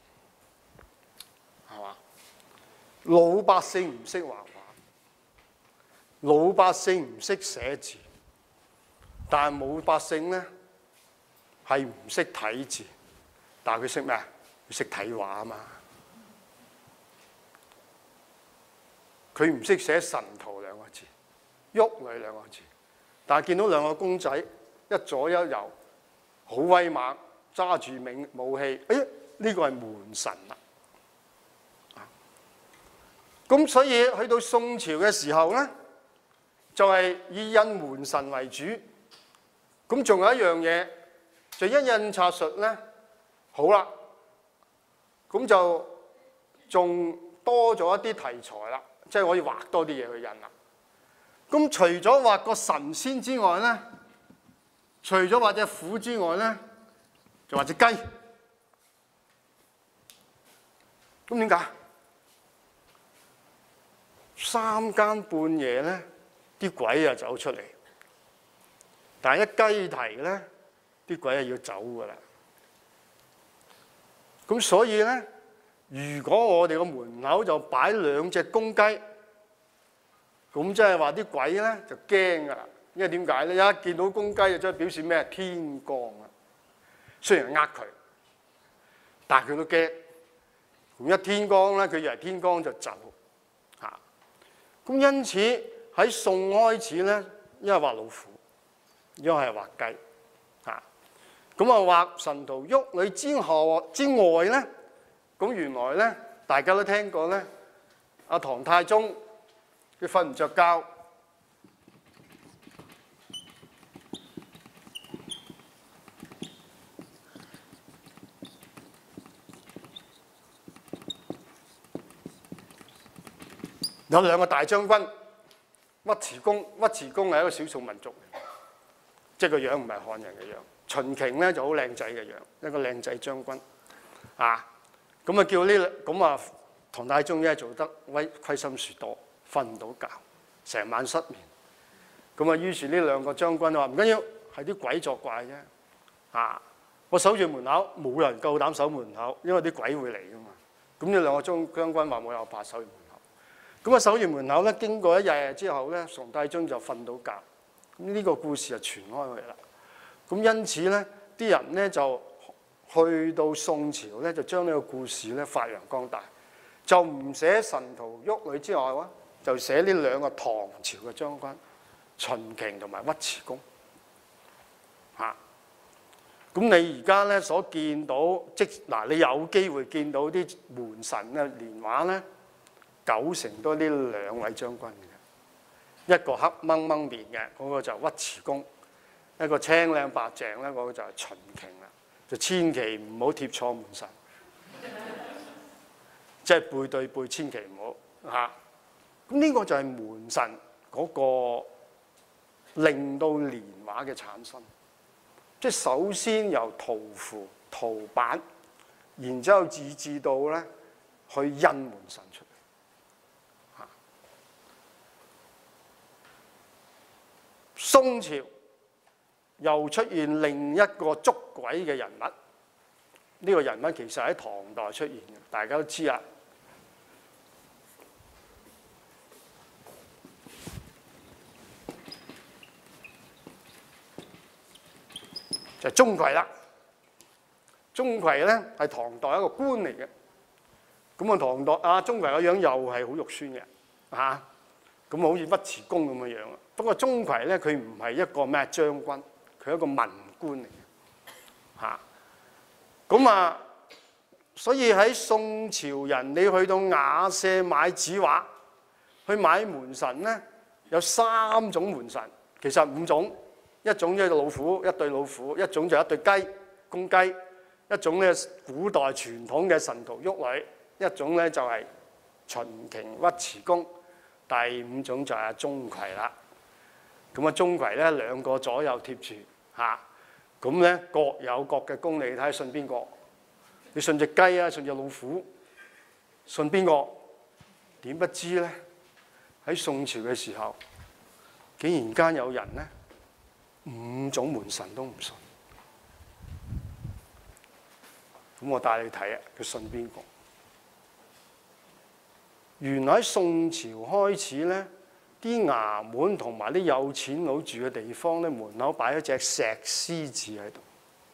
係嘛？老百姓唔識畫畫，老百姓唔識寫字，但係冇百姓咧係唔識睇字，但係佢識咩啊？佢識睇畫啊嘛。佢唔識寫神徒2個字，喐佢2個字，但係見到2個公仔一左一右，好威猛，揸住武器，呢個係門神啦。咁所以去到宋朝嘅時候咧，就係以印門神為主。咁仲有一樣嘢，就印刷術咧，好啦，咁就仲多咗一啲題材啦。即係可以畫多啲嘢去印啦。咁除咗畫個神仙之外咧，除咗畫隻虎之外咧，就畫隻雞。咁點解？3更半夜咧，啲鬼就走出嚟，但係一雞啼咧，啲鬼係要走噶啦。咁所以咧，如果我哋個門口就擺2隻公雞，咁即係話啲鬼咧就驚噶啦，因為點解咧？一見到公雞就即係表示咩？天光啊！雖然佢，但係佢都驚。咁一天光咧，佢以為天光就走嚇。咁因此喺宋開始咧，因為畫老虎，因為係畫雞嚇。咁啊畫神徒鬱女之外咧。咁原來咧，大家都聽過咧，阿唐太宗佢瞓唔着覺，有2個大將軍，尉遲恭。尉遲恭係一個少數民族，即係個樣唔係漢人嘅樣。秦瓊咧就好靚仔嘅樣，一個靚仔將軍啊。咁啊叫咁啊唐太宗咧做得虧心事多，瞓唔到覺，成晚失眠。咁啊於是呢2個將軍話唔緊要，係啲鬼作怪啫。啊，我守住門口，冇人夠膽守門口，因為啲鬼會嚟噶嘛。咁呢2個將軍話冇有怕守住門口。咁啊守住門口咧，經過1日之後咧，宋太宗就瞓到覺。咁呢個故事就傳開去啦。咁因此咧，啲人咧就去到宋朝咧，就將呢個故事咧發揚光大，就唔寫神徒鬱女之外喎，就寫呢2個唐朝嘅將軍秦瓊同埋尉遲恭嚇。咁你而家咧所見到你有機會見到啲門神嘅年畫咧，9成都係呢2位將軍嘅，一個黑掹掹面嘅嗰個就尉遲恭，一個青靚白淨咧嗰個就係秦瓊啦。就千祈唔好貼錯門神，即係背對背，千祈唔好嚇。咁呢個就係門神嗰個令到年畫嘅產生，即係首先由圖符、圖版，然之後至到咧去印門神出嚟嚇。宋朝又出現另一個捉鬼嘅人物，呢個人物其實喺唐代出現嘅，大家都知啦。就係鍾馗啦。鍾馗咧係唐代一個官嚟嘅，咁啊唐代鍾馗個樣又係好肉酸嘅嚇，咁好似尉遲恭咁嘅樣啊。不過鍾馗咧佢唔係一個咩將軍，佢係一個文官嚟嘅嚇。咁所以喺宋朝人，你去到雅舍買紙畫，去買門神咧，有3種門神，其實5種，一種就係老虎，一對老虎；一種就係一對雞，公雞；一種咧古代傳統嘅神徒鬱女；一種咧就係秦瓊、尉遲恭，第五種就係鍾馗啦。咁啊，鍾馗咧兩個左右貼住嚇，咁咧各有各嘅功，你睇下信邊個？你信隻雞啊，信隻老虎？信邊個？點不知咧？喺宋朝嘅時候，竟然間有人咧五種門神都唔信。咁我帶你睇啊，佢信邊個？原來喺宋朝開始咧，啲衙門同埋啲有錢佬住嘅地方咧，門口擺咗隻石獅子喺度，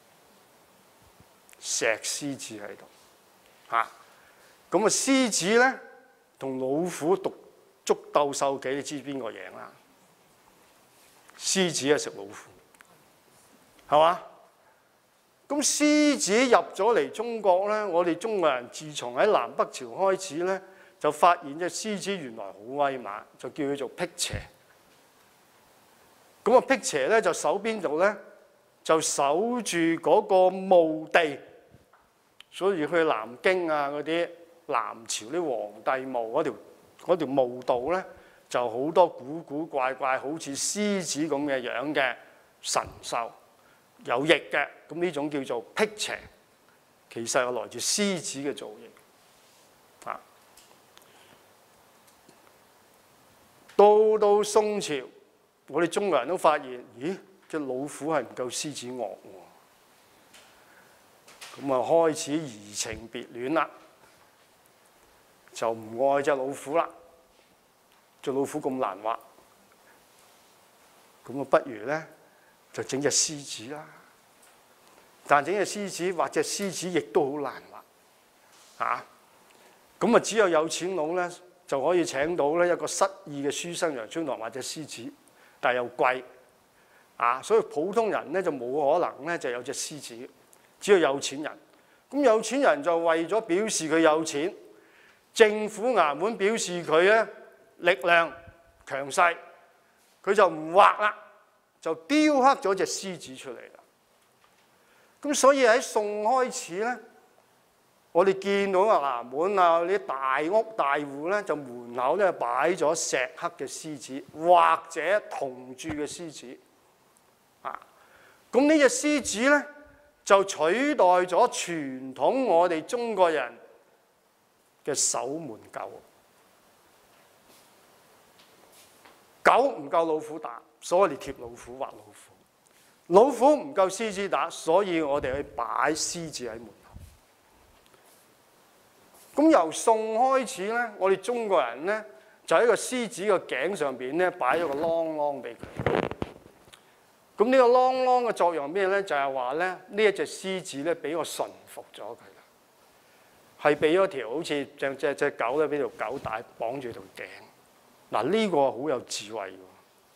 石獅子喺度嚇。咁啊，獅子咧同老虎捉鬥獸棋，你知邊個贏啦？獅子係食老虎，係嘛？咁獅子入咗嚟中國咧，我哋中國人自從喺南北朝開始咧，就發現隻獅子原來好威猛，就叫佢做辟邪。咁啊，辟邪咧就守邊度咧？就守住嗰個墓地。所以去南京啊嗰啲南朝啲皇帝墓嗰條墓道咧，就好多古古怪怪，好似獅子咁嘅樣嘅神獸。有翼嘅，咁呢種叫做辟邪，其實係來自獅子嘅造型。啊，到宋朝，我哋中國人都發現，咦，隻老虎係唔夠獅子惡喎。咁啊，開始移情別戀啦，就唔愛隻老虎啦。隻老虎咁難畫，咁啊，不如咧就整隻獅子啦。但整隻獅子畫隻獅子亦都好難畫，嚇。咁啊，只有錢佬咧就可以請到咧一個失意嘅書生楊春堂畫隻獅子，但係又貴，啊，所以普通人咧就冇可能咧就有隻獅子，只有有錢人。咁有錢人就為咗表示佢有錢，政府衙門表示佢咧力量強勢，佢就唔畫啦，就雕刻咗隻獅子出嚟啦。咁所以喺宋開始咧，我哋見到啊衙門啊啲大屋大戶咧，就門口咧擺咗石刻嘅獅子，或者銅鑄嘅獅子。啊，咁呢隻獅子咧就取代咗傳統我哋中國人嘅守門狗。狗唔夠老虎打，所以我哋貼老虎畫老虎。老虎唔夠獅子打，所以我哋去擺獅子喺門口。咁由宋開始咧，我哋中國人咧就喺個獅子嘅頸上邊咧擺咗個啷啷俾佢。咁呢個啷啷嘅作用係咩咧？就係話咧呢一隻獅子咧俾我馴服咗佢啦，係俾咗條好似隻狗咧俾條狗帶綁住條頸。嗱，呢個好有智慧喎。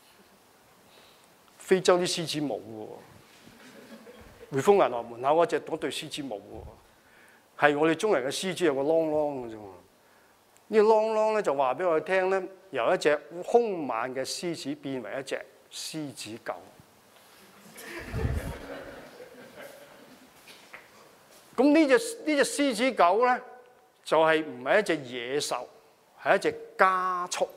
非洲啲獅子冇喎，匯豐銀行門口嗰對獅子冇喎，係我哋中國人嘅獅子有個啷啷嘅啫。呢個啷啷咧就話俾我哋聽咧，由一隻兇猛嘅獅子變為一隻獅子狗。咁呢隻獅子狗咧，就係唔係一隻野獸，係一隻家畜。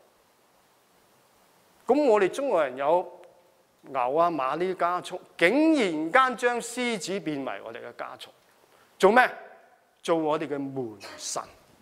咁我哋中國人有牛啊馬呢啲家畜，竟然間將獅子變為我哋嘅家畜，做咩？做我哋嘅門神。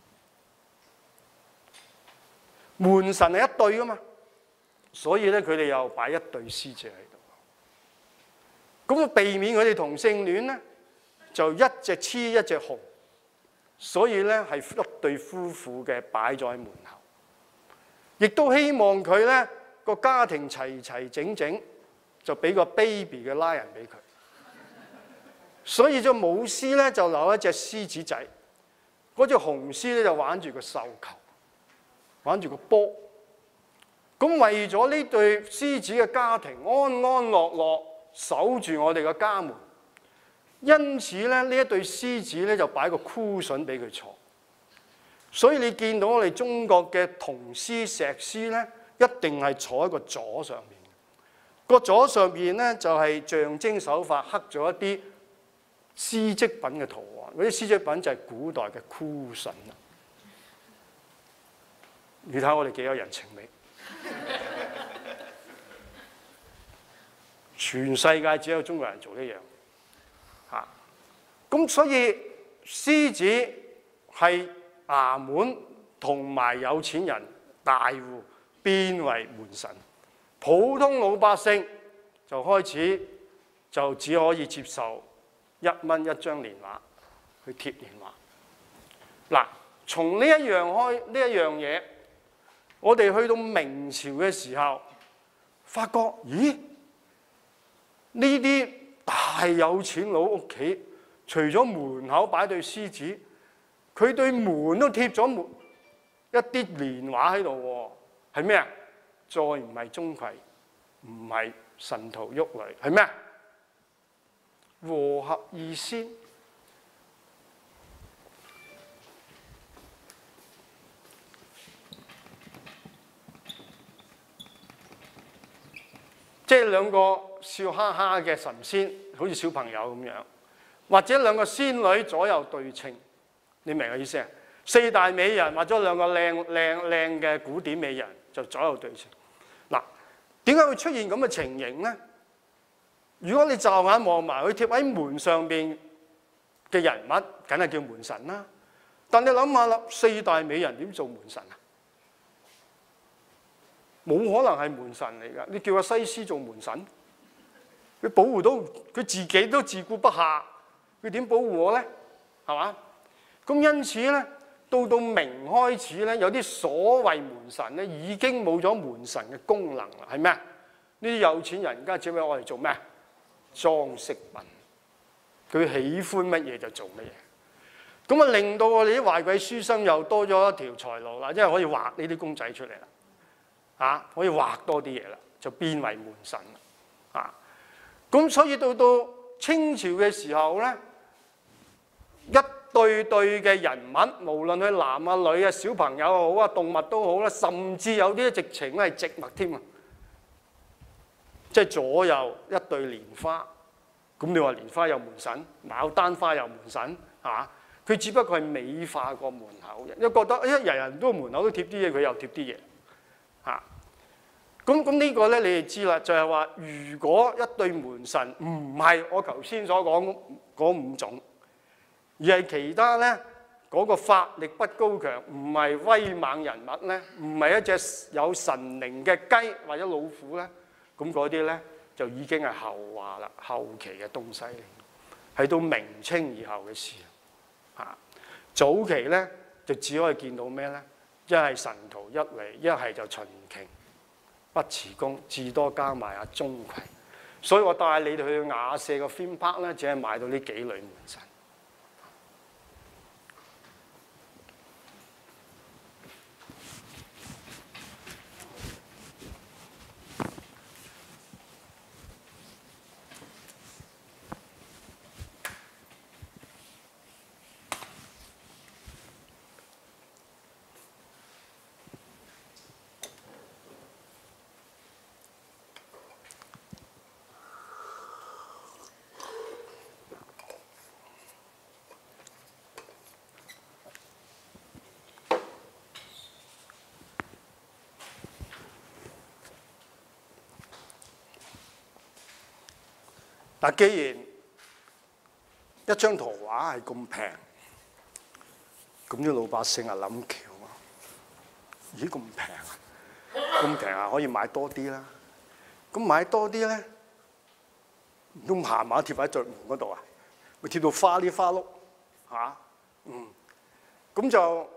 門神係一對噶嘛，所以咧佢哋又擺一對獅子喺度。咁避免佢哋同性戀咧，就一隻雌一隻雄，所以咧係一對夫婦嘅擺咗喺門口，亦都希望佢咧個家庭齊齊整整。就俾個 baby 嘅拉人俾佢，所以隻母獅咧就留一隻獅子仔，嗰隻雄獅咧就玩住個繡球，玩住個波。咁為咗呢對獅子嘅家庭安安樂樂守住我哋嘅家門，因此咧呢一對獅子咧就擺個 cushion 俾佢坐。所以你見到我哋中國嘅銅獅、石獅咧，一定係坐喺個座上面。個座上邊咧就係象徵手法刻咗一啲絲織品嘅圖案，嗰啲絲織品就係古代嘅 cushion。 你睇我哋幾有人情味。全世界只有中國人做呢樣嚇，咁所以獅子係衙門同埋有錢人大戶變為門神，普通老百姓就開始就只可以接受1蚊一張年畫去貼年畫。嗱，從呢一樣嘢，我哋去到明朝嘅時候，發覺咦？呢啲大有錢佬屋企，除咗門口擺對獅子，佢對門都貼咗一啲年畫喺度喎。係咩啊？再唔係鐘馗，唔係神荼鬱壘，係咩啊？和合二仙。即係兩個笑哈哈嘅神仙，好似小朋友咁樣，或者兩個仙女左右對稱，你明我意思啊？四大美人或者兩個靚嘅古典美人就左右對稱。嗱，點解會出現咁嘅情形咧？如果你驟眼望埋佢貼喺門上邊嘅人物，梗係叫門神啦。但你諗下啦，四大美人點做門神啊？冇可能係門神嚟㗎，你叫阿西施做門神，佢保護到佢自己都自顧不暇，佢點保護我咧？係嘛？咁因此咧，到明開始咧，有啲所謂門神咧已經冇咗門神嘅功能啦。係咩啊？呢啲有錢人家只係我哋做咩？裝飾品，佢喜歡乜嘢就做乜嘢。咁啊，令到我哋啲壞鬼書生又多咗一條財路啦，因為可以畫呢啲公仔出嚟啦。可以畫多啲嘢啦，就變為門神啦。咁所以到清朝嘅時候咧，一對對嘅人物，無論佢男啊女啊、小朋友好啊、動物都好啦，甚至有啲直情係植物添啊，即係左右一對蓮花。咁你話蓮花有門神，牡丹花有門神，佢只不過係美化個門口嘅，因為覺得人人都門口都貼啲嘢，佢又貼啲嘢。咁呢個咧，你哋知啦，就係話，如果一對門神唔係我頭先所講嗰5種，而係其他咧嗰個法力不高強，唔係威猛人物咧，唔係一隻有神靈嘅雞或者老虎咧，咁嗰啲咧就已經係後話啦，後期嘅東西嚟，係到明清以後嘅事。早期咧就只可以見到咩咧？一係神荼鬱壘，一係就秦瓊、尉遲恭，至多加埋阿鐘馗。所以我帶你哋去雅舍個 theme park 咧，只係買到呢幾類門神。嗱，既然一張圖畫係咁平，咁啲老百姓啊諗橋啊，咦咁平啊，咁平啊可以買多啲啦。咁買多啲咧，唔通鹹碼貼喺對門嗰度啊？咪貼到花哩花碌嚇？咁就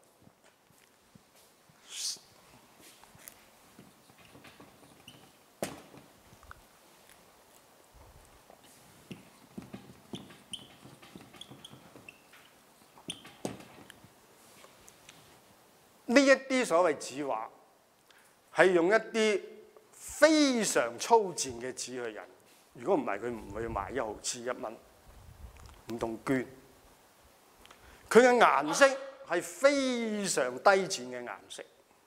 呢一啲所謂紙畫係用一啲非常粗賤嘅紙去印，如果唔係佢唔會賣1毫紙1蚊，唔同絹。佢嘅顏色係非常低賤嘅顏色，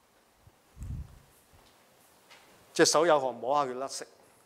隻手有汗摸下佢甩色。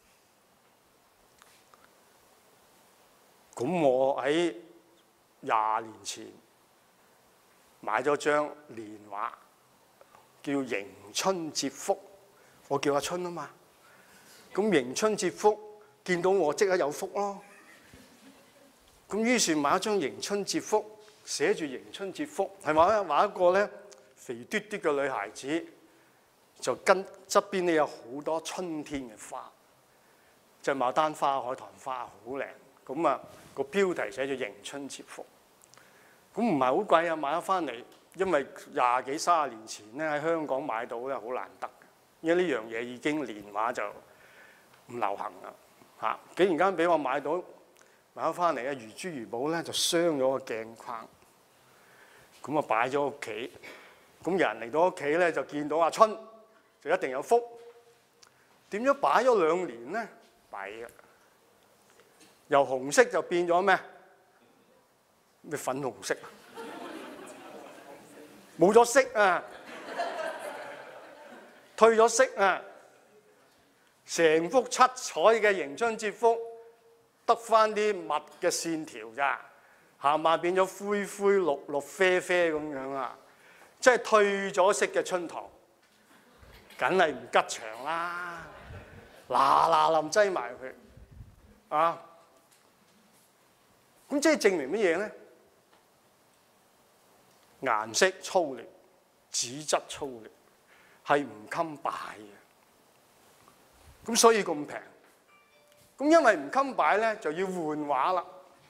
咁我喺20年前買咗張年畫， 叫迎春接福。我叫阿春啊嘛，咁迎春接福見到我即刻有福咯。咁於是買一張迎春接福，寫住迎春接福，係畫一個咧肥嘟嘟嘅女孩子，就跟側邊咧有好多春天嘅花，即係牡丹花、海棠花，好靚。咁啊個標題寫住迎春接福。咁唔係好貴啊，買咗翻嚟，因為20幾30年前咧喺香港買到咧好難得嘅，因為呢樣嘢已經年畫就唔流行啦嚇。竟然間俾我買咗翻嚟啊，如珠如寶咧就鑲咗個鏡框，咁啊擺咗屋企。咁人嚟到屋企咧就見到阿春，就一定有福。點樣擺咗2年咧？弊啊！由紅色就變咗咩？咩粉紅色啊？冇咗色啊！退咗色啊！成幅七彩嘅迎春接福，得翻啲密嘅線條咋，下晚變咗灰灰綠綠啡啡咁樣啊！即係退咗色嘅春堂，梗係唔吉祥啦！嗱臨擠埋佢啊！咁即係證明乜嘢咧？顏色粗劣，紙質粗劣，係唔襟擺嘅。咁所以咁平。咁因為唔襟擺咧，就要換畫啦。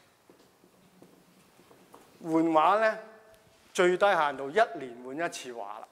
換畫咧，最低限度1年換一次畫啦。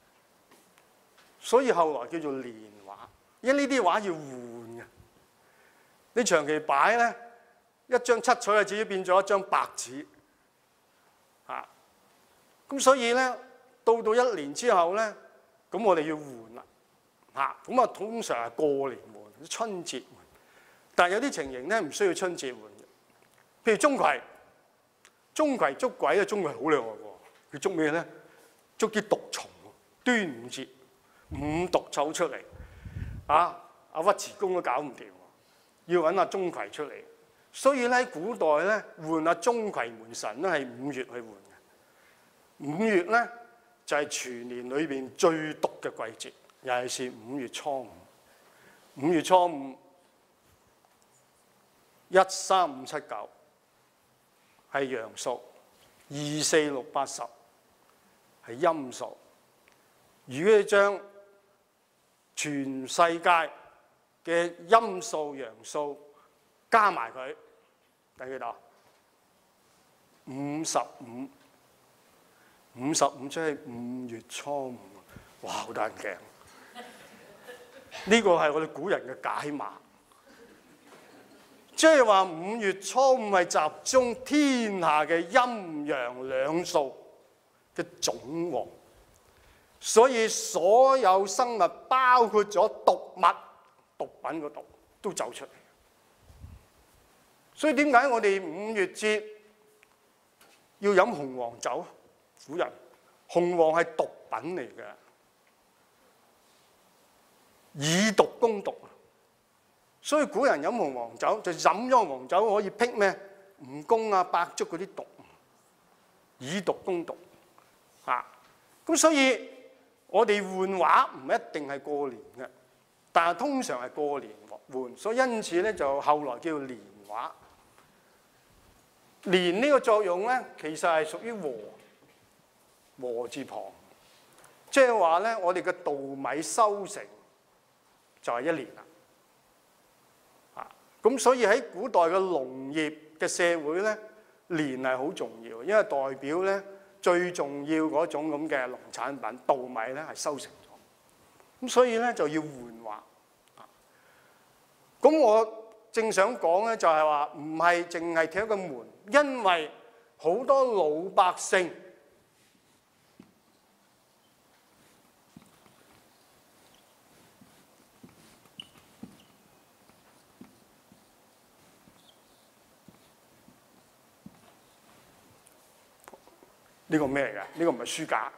所以後來叫做年畫，因為呢啲畫要換嘅。你長期擺咧，一張七彩嘅紙變咗一張白紙。啊！咁所以咧，到1年之後咧，咁我哋要換啦。嚇！咁啊，通常係過年換，春節換。但係有啲情形咧，唔需要春節換嘅。譬如鍾馗捉鬼啊！鍾馗好厲害喎，佢捉咩咧？捉啲毒蟲。端午節5毒走出嚟，阿尉遲恭都搞唔掂，要揾阿鍾馗出嚟。所以咧喺古代咧，換阿鍾馗門神咧係5月去換嘅。5月咧就係全年裏邊最毒嘅季節，尤其是5月初5。5月初5 1、3、5、7、9係陽數，2、4、6、8、10係陰數。如果你將全世界嘅陰數、陽數加埋佢，睇幾多？55。55即係5月初5，哇！好得人驚。呢個係我哋古人嘅解碼，即係話5月初5係集中天下嘅陰陽兩數嘅總和，所以所有生物包括咗毒物、毒品個毒都走出嚟。所以點解我哋5月節要飲紅黃酒？古人紅黃係毒品嚟嘅，以毒攻毒。所以古人飲紅黃酒就飲咗紅黃酒可以辟咩蜈蚣啊、百足嗰啲毒，以毒攻毒啊。咁所以我哋換畫唔一定係過年嘅，但係通常係過年換，所以因此咧就後來叫年畫。年呢個作用咧，其實係屬於禾字旁，即係話咧，我哋嘅稻米收成就係1年啦。咁所以喺古代嘅農業嘅社會咧，年係好重要，因為代表咧最重要嗰種咁嘅農產品稻米咧係收成咗，咁所以咧就要換畫。咁我正想講咧就係話唔係淨係睇一個門，因為好多老百姓呢個咩嚟㗎？呢個唔係書架。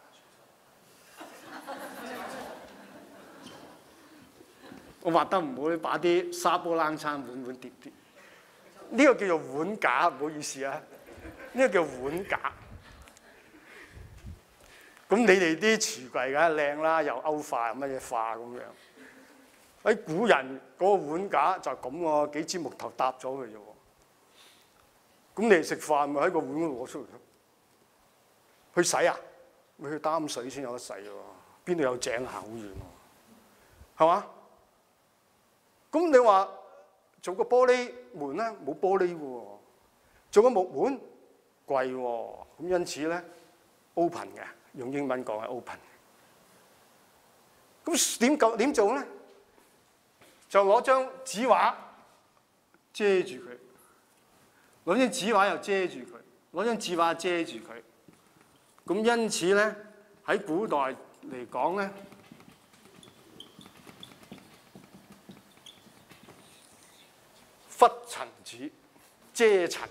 我畫得唔好，把啲沙煲冷餐碗碟碟。呢個叫做碗架，唔好意思啊。呢個叫碗架。 咁你哋啲櫥櫃梗係靚啦，又歐化乜嘢化咁樣。喺古人嗰個碗架就咁喎，幾支木頭搭咗佢啫喎。咁你哋食飯咪喺個碗嗰度攞出嚟咯。去洗啊？咪去擔水先有得洗喎。邊度有井行好遠喎？係嘛？咁你話做個玻璃門咧，冇玻璃喎。做個木門貴喎。咁因此咧 ，open 嘅，用英文講係 open。咁點做咧？就攞張紙畫遮住佢，攞張紙畫又遮住佢，攞張紙畫遮住佢。咁因此咧，喺古代嚟講咧，拂塵紙遮塵嘅。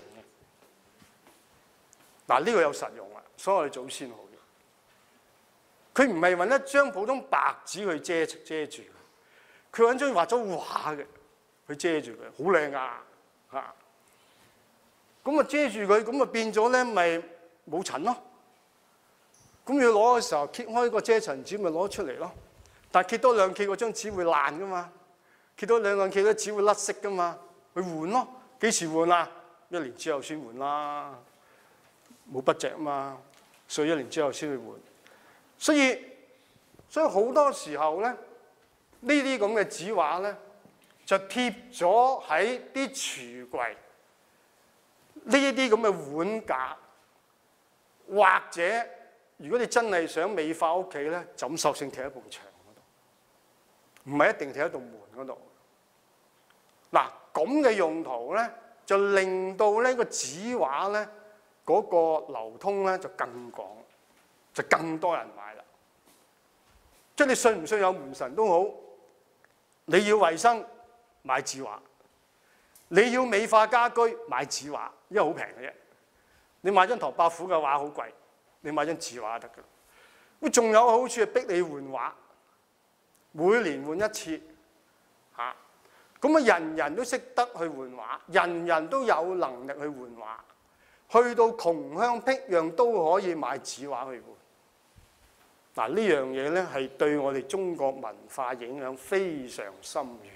嗱，呢個有實用啦，所以我哋祖先好嘅。佢唔係揾一張普通白紙去遮住。佢揾張畫咗畫嘅，去遮住佢，好靚啊！嚇，咁啊遮住佢，咁啊變咗咧，咪冇塵咯。咁要攞嘅時候，揭開個遮塵紙，咪攞出嚟咯。但係揭多兩揭，嗰張紙會爛噶嘛。揭多兩揭，嗰紙會甩色噶嘛。去換咯，幾時換啊？1年之後先換啦，冇budget啊嘛，所以1年之後先去換。所以好多時候咧。呢啲咁嘅紙畫咧，就貼咗喺啲櫥櫃，呢一啲咁嘅碗架，或者如果你真係想美化屋企咧，就咁索性貼喺埲牆嗰度，唔係一定貼喺度門嗰度。嗱，咁嘅用途咧，就令到呢個紙畫咧嗰個流通咧就更廣，就更多人買啦。即係你信唔信有門神都好。你要衞生買紙畫，你要美化家居買紙畫，因為好平嘅啫。你買張唐伯虎嘅畫好貴，你買張紙畫就得㗎。咁仲有好處係逼你換畫，每年換一次嚇。咁啊，人人都識得去換畫，人人都有能力去換畫，去到窮鄉僻壤都可以買紙畫去換。嗱，呢樣嘢咧係對我哋中國文化影響非常深遠。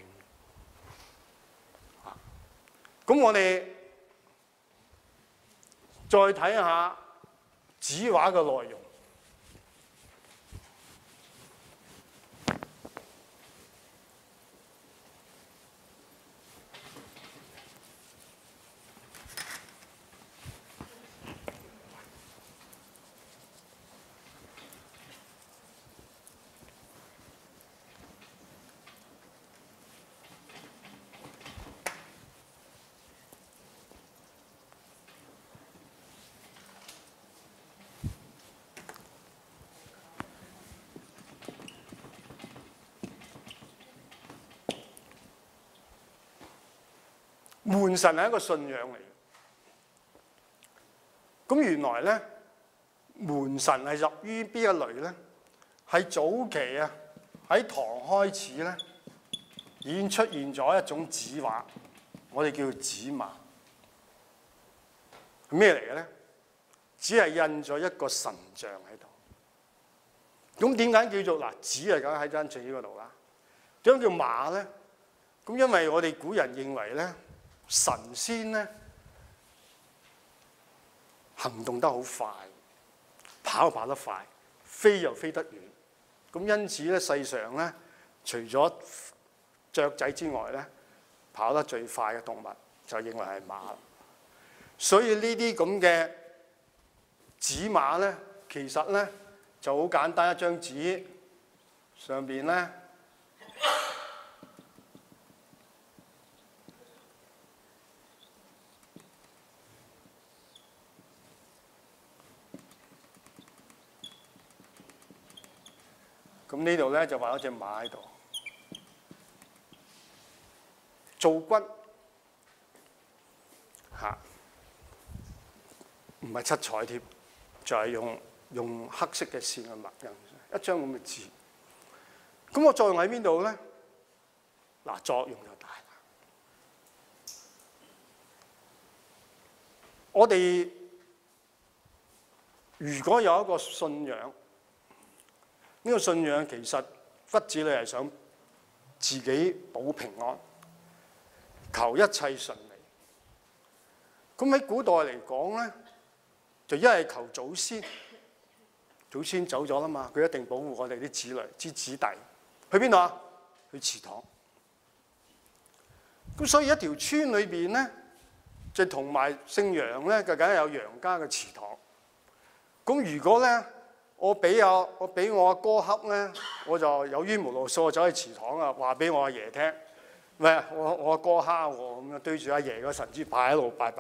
咁我哋再睇下紙畫嘅內容。門神係一個信仰嚟嘅，咁原來咧門神係屬於邊一類咧？係早期啊，喺唐開始咧已經出現咗一種紙畫，我哋叫做紙馬。咩嚟嘅咧？只係印咗一個神像喺度。咁點解叫做紙係梗喺張紙嗰度啦？點解叫馬咧？咁因為我哋古人認為咧。神仙咧行動得好快，跑得快，飛又飛得遠。咁因此咧，世上咧除咗雀仔之外咧，跑得最快嘅動物就認為係馬。所以呢啲咁嘅紙馬咧，其實咧就好簡單，一張紙上邊咧。咁呢度咧就畫咗隻馬喺度，做骨嚇，唔係七彩添，就係用黑色嘅線去墨印一張咁嘅字。咁個作用喺邊度咧？嗱，作用就大啦。我哋如果有一個信仰， 呢個信仰其實骨子裏係想自己保平安，求一切順利。咁喺古代嚟講咧，就一係求祖先，祖先走咗啦嘛，佢一定保護我哋啲子女、子弟。去邊度啊？去祠堂。咁所以一條村裏邊咧，就同埋姓楊咧，就梗係有楊家嘅祠堂。咁如果咧，我俾我阿哥恰咧，我就有冤無路訴，走去祠堂啊，話俾我阿爺聽，喂，我阿哥蝦我咁樣，對住阿爺個神豬牌喺度拜。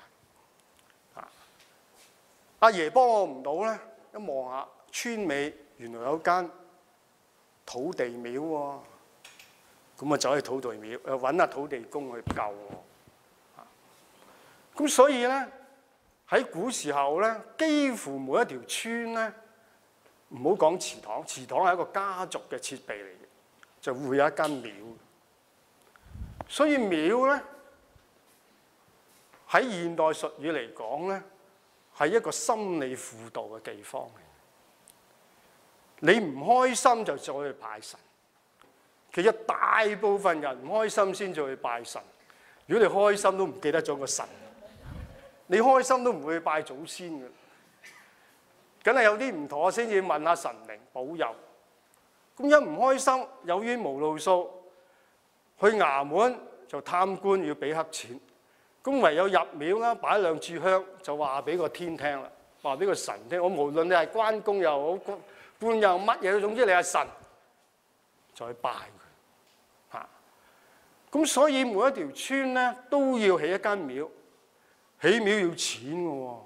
阿爺幫我唔到咧，一望下村尾原來有間土地廟喎，咁啊走去土地廟揾下土地公去救我。咁所以咧，喺古時候咧，幾乎每一條村咧，唔好講祠堂，祠堂係一個家族嘅設備嚟嘅，就會有一間廟。所以廟咧，喺現代術語嚟講咧，係一個心理輔導嘅地方嚟。你唔開心就再去拜神。其實大部分人唔開心先再去拜神。如果你開心都唔記得咗個神，你開心都唔會去拜祖先嘅。梗係有啲唔妥先至問下神靈保佑。咁一唔開心，有冤無路訴，去衙門就貪官要俾黑錢。咁唯有入廟啦，擺兩炷香就話俾個天聽啦，話俾個神聽。我無論你係關公又好，官又乜嘢，總之你係神，就去拜佢嚇。咁所以每一條村咧都要起一間廟，起廟要錢嘅喎，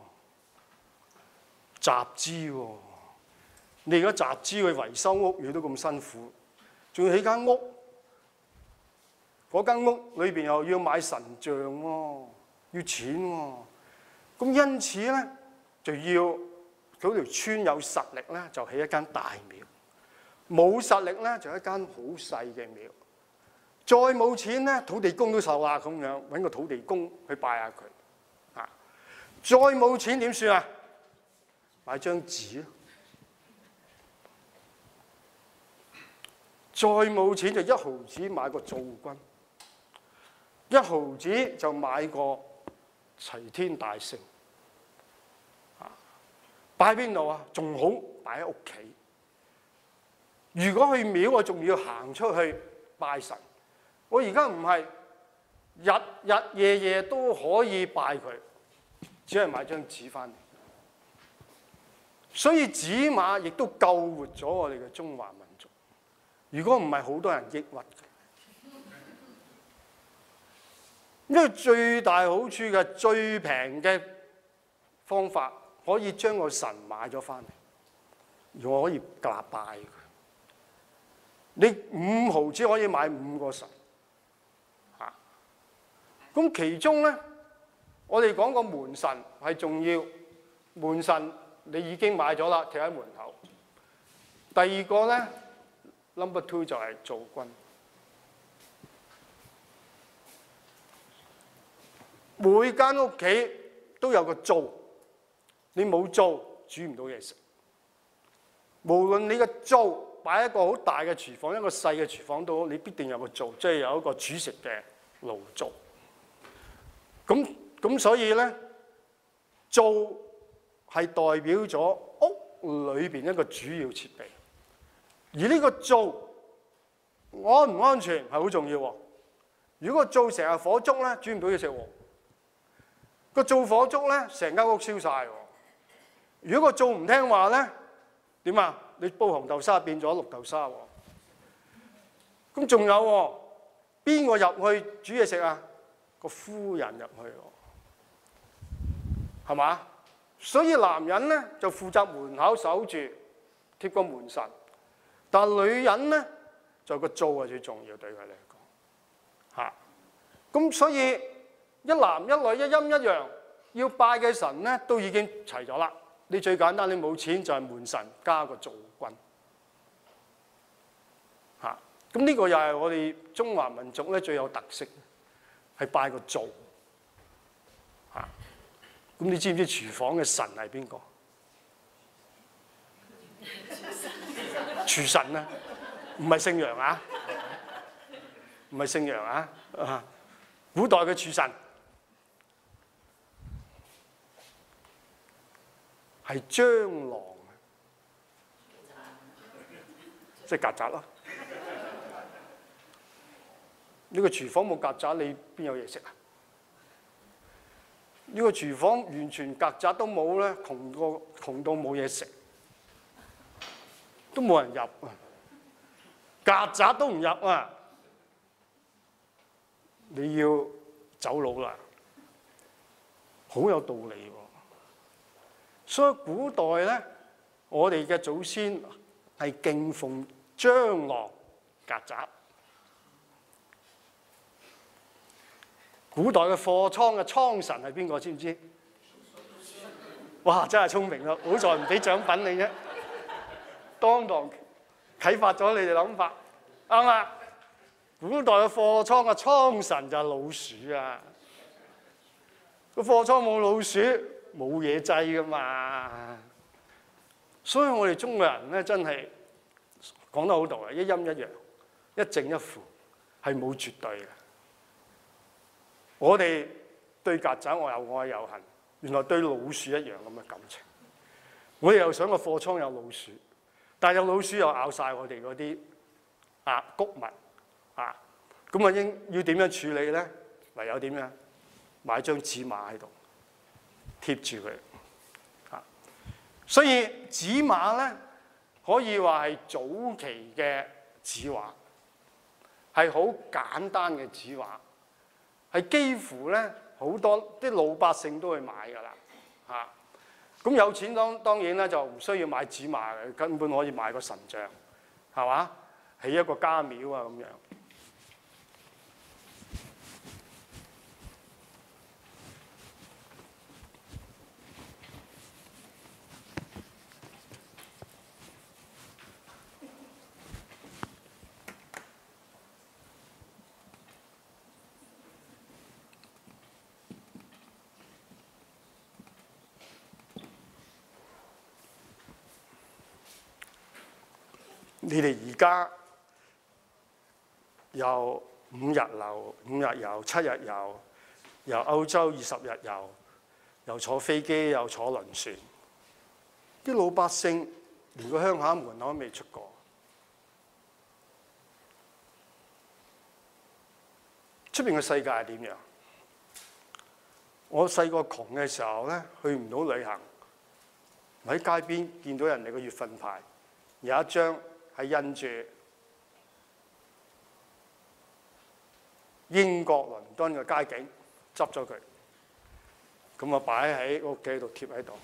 集資喎。你而家集資去維修屋宇都咁辛苦，仲要起間屋。嗰間屋裏邊又要買神像喎，要錢喎。咁因此咧，就要嗰條村有實力咧，就起一間大廟；冇實力咧，就一間好細嘅廟。再冇錢咧，土地公都受啦，咁樣揾個土地公去拜下佢。啊，再冇錢點算啊？買張紙咯。再冇錢就1毫子買個灶君。1毫子就買個齊天大聖，擺喺邊度啊？仲好擺喺屋企。如果去廟，我仲要行出去拜神。我而家唔係日日夜夜都可以拜佢，只係買張紙翻嚟。所以紙馬亦都救活咗我哋嘅中華民族。如果唔係，好多人抑鬱嘅。因為最大好處嘅最平嘅方法，可以將個神買咗翻嚟，而我可以拜佢。你5毫子可以買5個神，嚇。咁其中咧，我哋講個門神係重要。門神你已經買咗啦，貼喺門口。第二個咧 ，number 2就係灶君。每間屋企都有個灶，你冇灶煮唔到嘢食。無論你嘅灶擺一個好大嘅廚房，一個細嘅廚房都好，你必定有個灶，即係有一個煮食嘅爐灶。咁所以咧，灶係代表咗屋裏邊一個主要設備。而呢個灶安唔安全係好重要喎。如果個灶成日火燭咧，煮唔到嘢食喎。個灶火燭咧，成間屋燒晒喎。如果個灶唔聽話咧，點啊？你煲紅豆沙變咗綠豆沙喎。咁仲有喎，邊個入去煮嘢食啊？個夫人入去喎，係嘛？所以男人咧就負責門口守住，貼個門神。但係女人咧就個灶係最重要對佢嚟講嚇。咁所以一男一女一陰一陽要拜嘅神咧都已經齊咗啦。你最簡單，你冇錢就係門神加個灶君嚇。咁呢個又係我哋中華民族咧最有特色，係拜個灶嚇。咁你知唔知廚房嘅神係邊個？ 廚神啊，唔係姓楊啊，唔係姓楊啊，古代嘅廚神係蟑螂，即係曱甴咯。呢個廚房冇曱甴，你邊有嘢食啊？呢個廚房完全曱甴都冇咧，窮到冇嘢食，都冇人入啊！曱甴都唔入啊！你要走佬啦，好有道理喎。所以古代咧，我哋嘅祖先係敬奉蟑螂、曱甴。古代嘅貨倉嘅倉神係邊個？知唔知？哇！真係聰明啦，好在唔俾獎品你啫，當堂啟發咗你哋諗法，啱啦。古代嘅貨倉嘅倉神就係老鼠啊！個貨倉冇老鼠，冇嘢擠噶嘛。所以我哋中國人咧，真係講得好道理，一陰一陽，一正一負，係冇絕對嘅。我哋對曱甴我有愛有恨，原來對老鼠一樣咁嘅感情。我哋又想個貨倉有老鼠，但係有老鼠又咬晒我哋嗰啲穀物啊，咁啊要點樣處理咧？唯有點樣買張紙馬喺度貼住佢啊。所以紙馬咧可以話係早期嘅紙畫，係好簡單嘅紙畫。係幾乎咧好多啲老百姓都去買㗎啦嚇，咁有錢當然咧就唔需要買紙馬嘅，根本可以買個神像，係嘛？起一個家廟啊咁樣。你哋而家又5日遊、7日遊，由歐洲20日遊，又坐飛機又坐輪船，啲老百姓連個鄉下門口都未出過。出邊嘅世界係點樣？我細個窮嘅時候咧，去唔到旅行，喺街邊見到人哋嘅月份牌，有一張係印住英國倫敦嘅街景，執咗佢，咁啊擺喺屋企度貼喺度，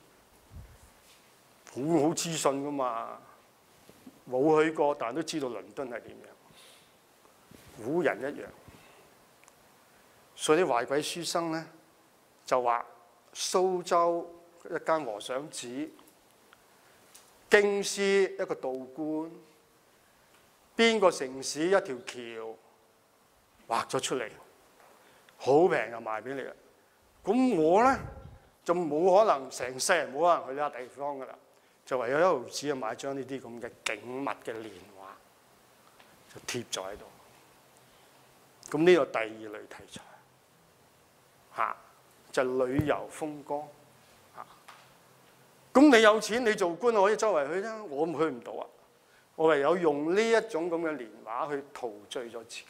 好資訊噶嘛，冇去過，但都知道倫敦係點樣，古人一樣。所以啲壞鬼書生咧就話蘇州一間和尚寺，京師一個道觀，邊個城市一條橋畫咗出嚟，好平就賣俾你啦。咁我咧就冇可能成世人冇可能去呢個地方噶啦，就唯有一毫紙啊買張呢啲咁嘅景物嘅年畫，就貼咗喺度。咁呢個第二類題材嚇，就係旅遊風光。咁你有錢，你做官可以周圍去啫，我去唔到啊！我唯有用呢一種咁嘅年畫去陶醉咗自己。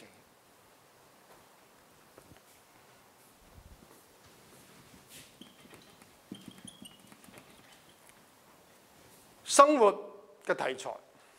生活嘅題材，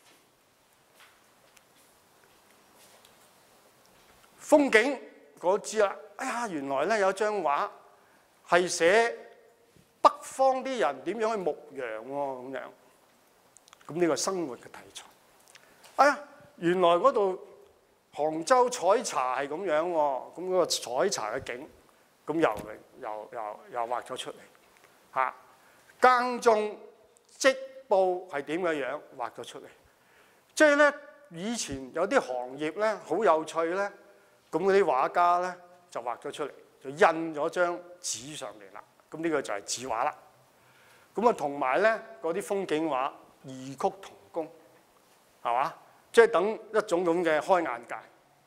風景我知啦。哎呀，原來咧有張畫係寫北方啲人點樣去牧羊喎咁樣，咁呢個生活嘅題材。哎呀，原來嗰度杭州採茶係咁樣喎，咁嗰個採茶嘅景，咁又畫咗出嚟嚇。耕種織布係點嘅樣畫咗出嚟，即係咧以前有啲行業咧好有趣咧，咁嗰啲畫家咧就畫咗出嚟，就印咗張紙上嚟啦。咁呢個就係紙畫啦。咁啊同埋咧嗰啲風景畫異曲同工係嘛？即係等一種咁嘅開眼界。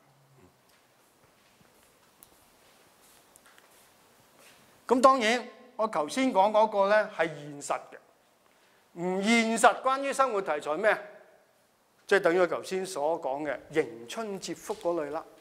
咁當然，我頭先講嗰個咧係現實嘅，唔現實關於生活題材咩？即係等於我頭先所講嘅迎春接福嗰類啦。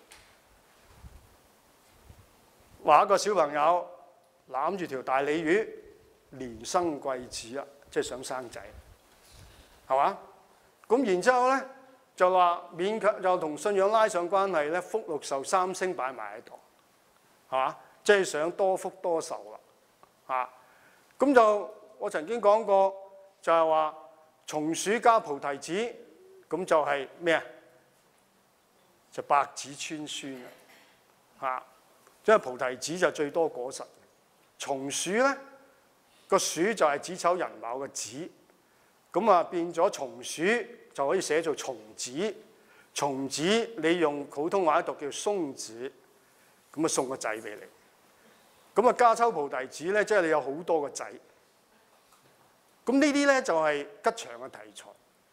話一個小朋友攬住條大鯉魚，連生貴子啊，即係想生仔，係嘛？咁然之後咧就話勉強就同信仰拉上關係咧，福祿壽三星擺埋喺度，係嘛？即係想多福多壽啦，嚇！咁就我曾經講過，就係話松鼠加菩提子，咁就係咩啊？就百子千孫啊，嚇！因為菩提子就最多果實，松鼠咧個鼠就係子丑寅卯嘅子，咁啊變咗松鼠就可以寫做松子，松子你用普通話讀叫松子，咁啊送個仔俾你。咁啊加秋菩提子咧，即係你有好多個仔。咁呢啲咧就係吉祥嘅題材。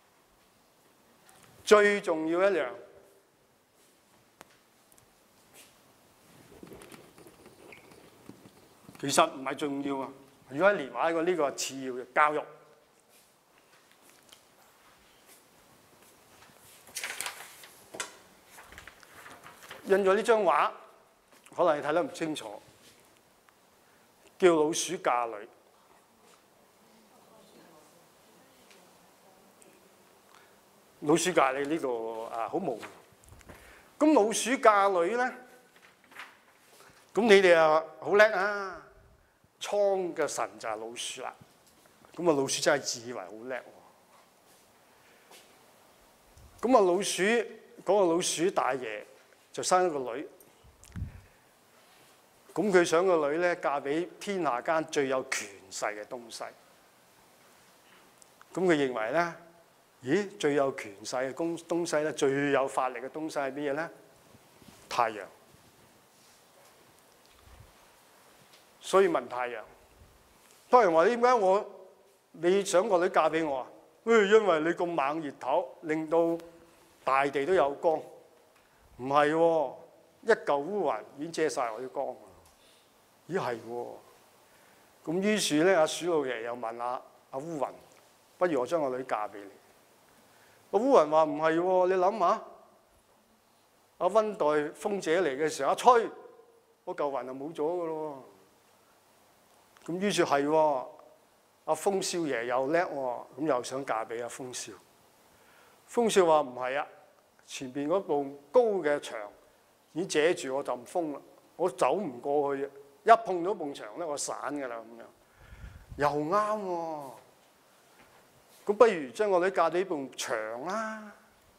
最重要一樣，其實唔係重要啊。如果喺連話呢個係次要嘅教育。印咗呢張畫，可能你睇得唔清楚。叫老鼠嫁女，老鼠嫁女呢個啊好模糊。咁老鼠嫁女咧，咁你哋啊好叻啊！倉嘅神就係老鼠啦。咁啊老鼠真係自以為好叻喎。咁啊老鼠嗰個老鼠大爺就生一個女。咁佢想個女咧嫁俾天下間最有權勢嘅東西。咁佢認為咧，咦最有權勢嘅東西咧，最有法力嘅東西係乜嘢咧？太陽。所以問太陽，太陽話點解你想個女嫁俾我啊？因為你咁猛熱頭，令到大地都有光。唔係喎，一嚿烏雲已經遮晒我啲光。咦係喎，咁於是咧，阿鼠老爺又問阿烏雲：不如我將個女嫁俾你？阿烏雲話唔係喎，你諗下，阿溫代風姐嚟嘅時候，一吹，嗰嚿雲就冇咗嘅咯。咁於是係喎，阿風少爺又叻喎，咁又想嫁俾阿風少。風少話唔係啊，前邊嗰棟高嘅牆已經遮住我陣風啦，我走唔過去。一碰到埲牆咧，我散㗎啦咁樣，又啱喎。咁不如將個女嫁俾埲牆啦。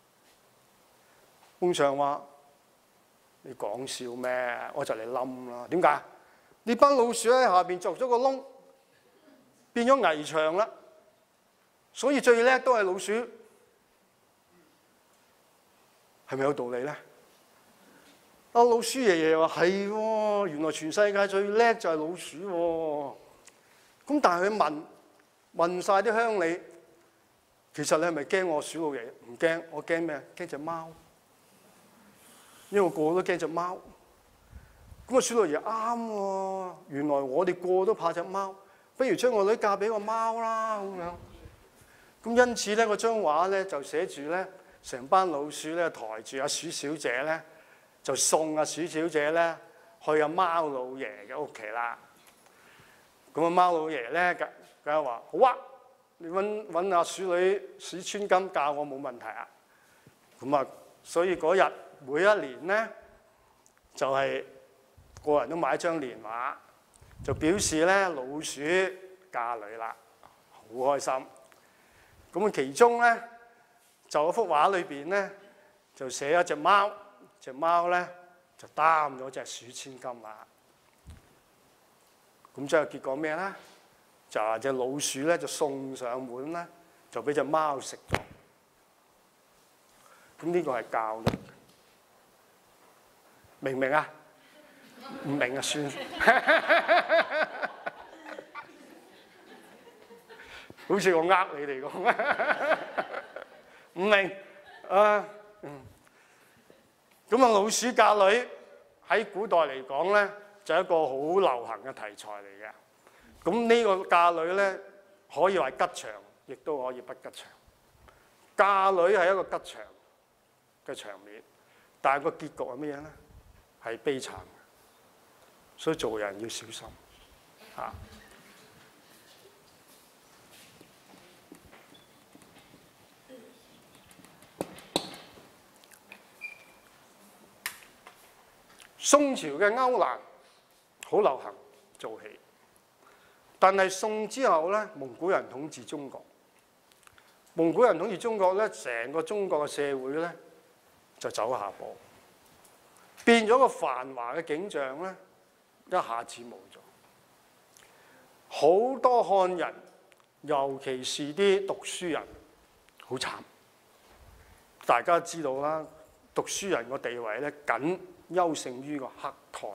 埲牆話：你講笑咩？我就嚟冧啦。點解？呢班老鼠喺下邊鑿咗個窿，變咗危牆啦。所以最叻都係老鼠，係咪有道理咧？阿老鼠爺爺話係喎，原來全世界最叻就係老鼠喎。咁但係佢問晒啲鄉里，其實你係咪驚我鼠老爺？唔驚，我驚咩？驚隻貓，因為我個個都驚隻貓。咁啊鼠老爺啱喎，原來我哋個個都怕隻貓，不如將個女嫁俾個貓啦咁樣。咁因此咧，嗰張畫咧就寫住咧，成班老鼠咧抬住阿鼠小姐咧。就送阿鼠小姐咧去阿貓老爺嘅屋企啦。咁阿貓老爺咧梗係話好啊，你揾阿鼠女鼠千金嫁我冇問題啊。咁啊，所以嗰日每一年咧就係個人都買一張年畫，就表示咧老鼠嫁女啦，好開心。咁啊，其中咧就嗰幅畫裏邊咧就寫一隻貓。隻貓咧就擔咗隻鼠千金啦。咁之後結果咩咧？就係隻老鼠咧就送上門咧，就俾隻貓食咗。咁呢個係教育，明唔明啊？唔明啊，算。好似我呃你哋咁，唔明咁啊，老鼠嫁女喺古代嚟講咧，就係一個好流行嘅題材嚟嘅。咁呢個嫁女咧，可以話吉祥，亦都可以不吉祥。嫁女係一個吉祥嘅場面，但係個結局係咩嘢咧？係悲慘嘅，所以做人要小心嚇。宋朝嘅歐蘭好流行做戲，但係宋之後咧，蒙古人統治中國。蒙古人統治中國咧，成個中國嘅社會咧就走下坡，變咗個繁華嘅景象咧，一下子冇咗。好多漢人，尤其是啲讀書人，好慘。大家知道啦，讀書人個地位咧，僅優勝於個乞丐，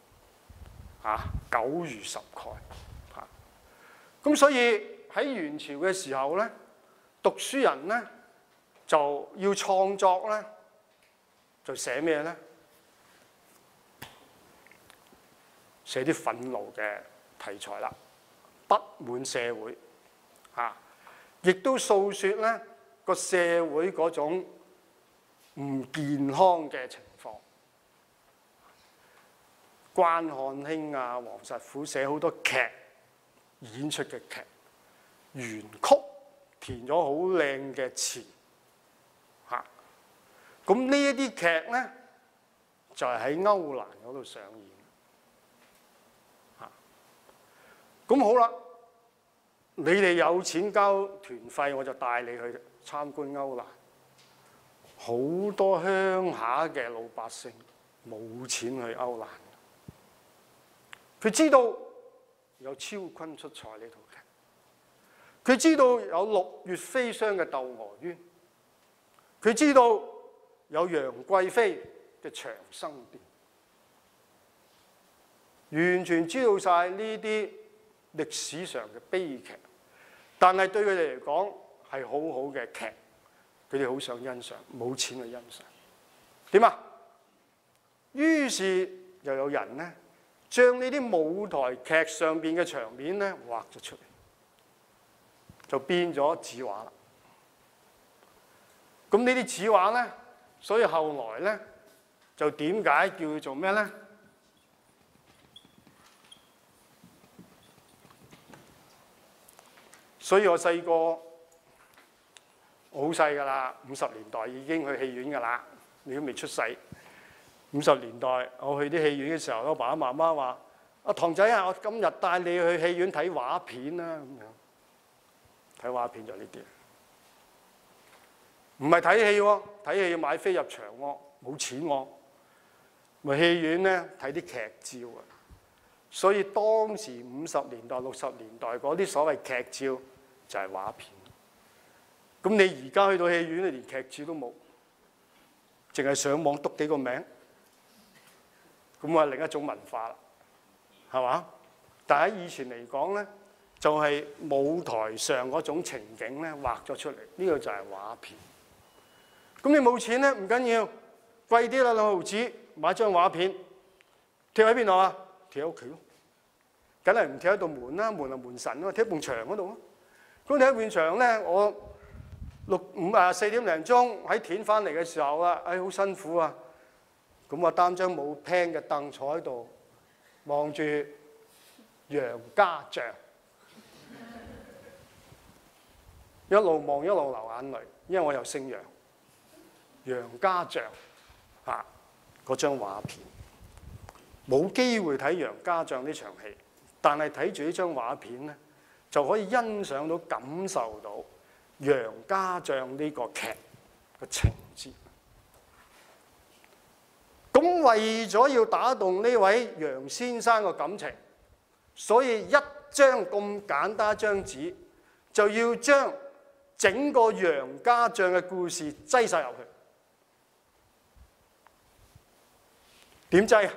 九如十丐。咁所以喺元朝嘅時候咧，讀書人咧就要創作咧，就寫咩咧？寫啲憤怒嘅題材啦，不滿社會，亦都訴説咧個社會嗰種唔健康嘅情況。關漢卿啊、黃實甫寫好多劇演出嘅劇，原曲填咗好靚嘅詞，咁呢一啲劇咧就係喺歐蘭嗰度上演，咁好啦，你哋有錢交團費，我就帶你去參觀歐蘭。好多鄉下嘅老百姓冇錢去歐蘭。佢知道有超昆出塞呢套劇，佢知道有六月飛霜嘅《竇娥冤》，佢知道有楊貴妃嘅《長生殿》，完全知道晒呢啲歷史上嘅悲劇，但係對佢哋嚟講係好好嘅劇，佢哋好想欣賞，冇錢去欣賞。點啊？於是又有人咧，將呢啲舞台劇上邊嘅場面咧畫咗出嚟，就變咗紙畫啦。咁呢啲紙畫咧，所以後來咧就點解叫做咩咧？所以我細個，我好細㗎啦，50年代已經去戲院㗎啦，你都未出世。50年代我去啲戲院嘅時候，我爸爸媽媽話：阿堂仔啊，我今日帶你去戲院睇畫片啦，咁樣睇畫片就呢啲，唔係睇戲喎，睇戲要買飛入場喎，冇錢喎，咪戲院咧睇啲劇照啊。所以當時50年代、60年代嗰啲所謂劇照就係畫片。咁你而家去到戲院，你連劇照都冇，淨係上網篤幾個名。咁啊，另一種文化啦，係嘛？但喺以前嚟講咧，就係舞台上嗰種情景咧畫咗出嚟，呢個就係畫片。咁你冇錢咧，唔緊要，貴啲啦，2毫子買張畫片，貼喺邊度啊？貼喺屋企咯，梗係唔貼喺度門啦，門係門神咯，貼喺埲牆嗰度咯。咁你喺埲牆咧，我4點零鐘喺田翻嚟嘅時候啊，好辛苦啊！咁我擔張冇 pan 嘅凳坐喺度，望住楊家將，一路望一路流眼淚，因為我又姓楊，楊家將嗰張畫片，冇機會睇楊家將呢場戲，但係睇住呢張畫片咧，就可以欣賞到、感受到楊家將呢個劇嘅情節。咁為咗要打動呢位楊先生嘅感情，所以一張咁簡單一張紙，就要將整個楊家將嘅故事擠晒入去。點擠啊？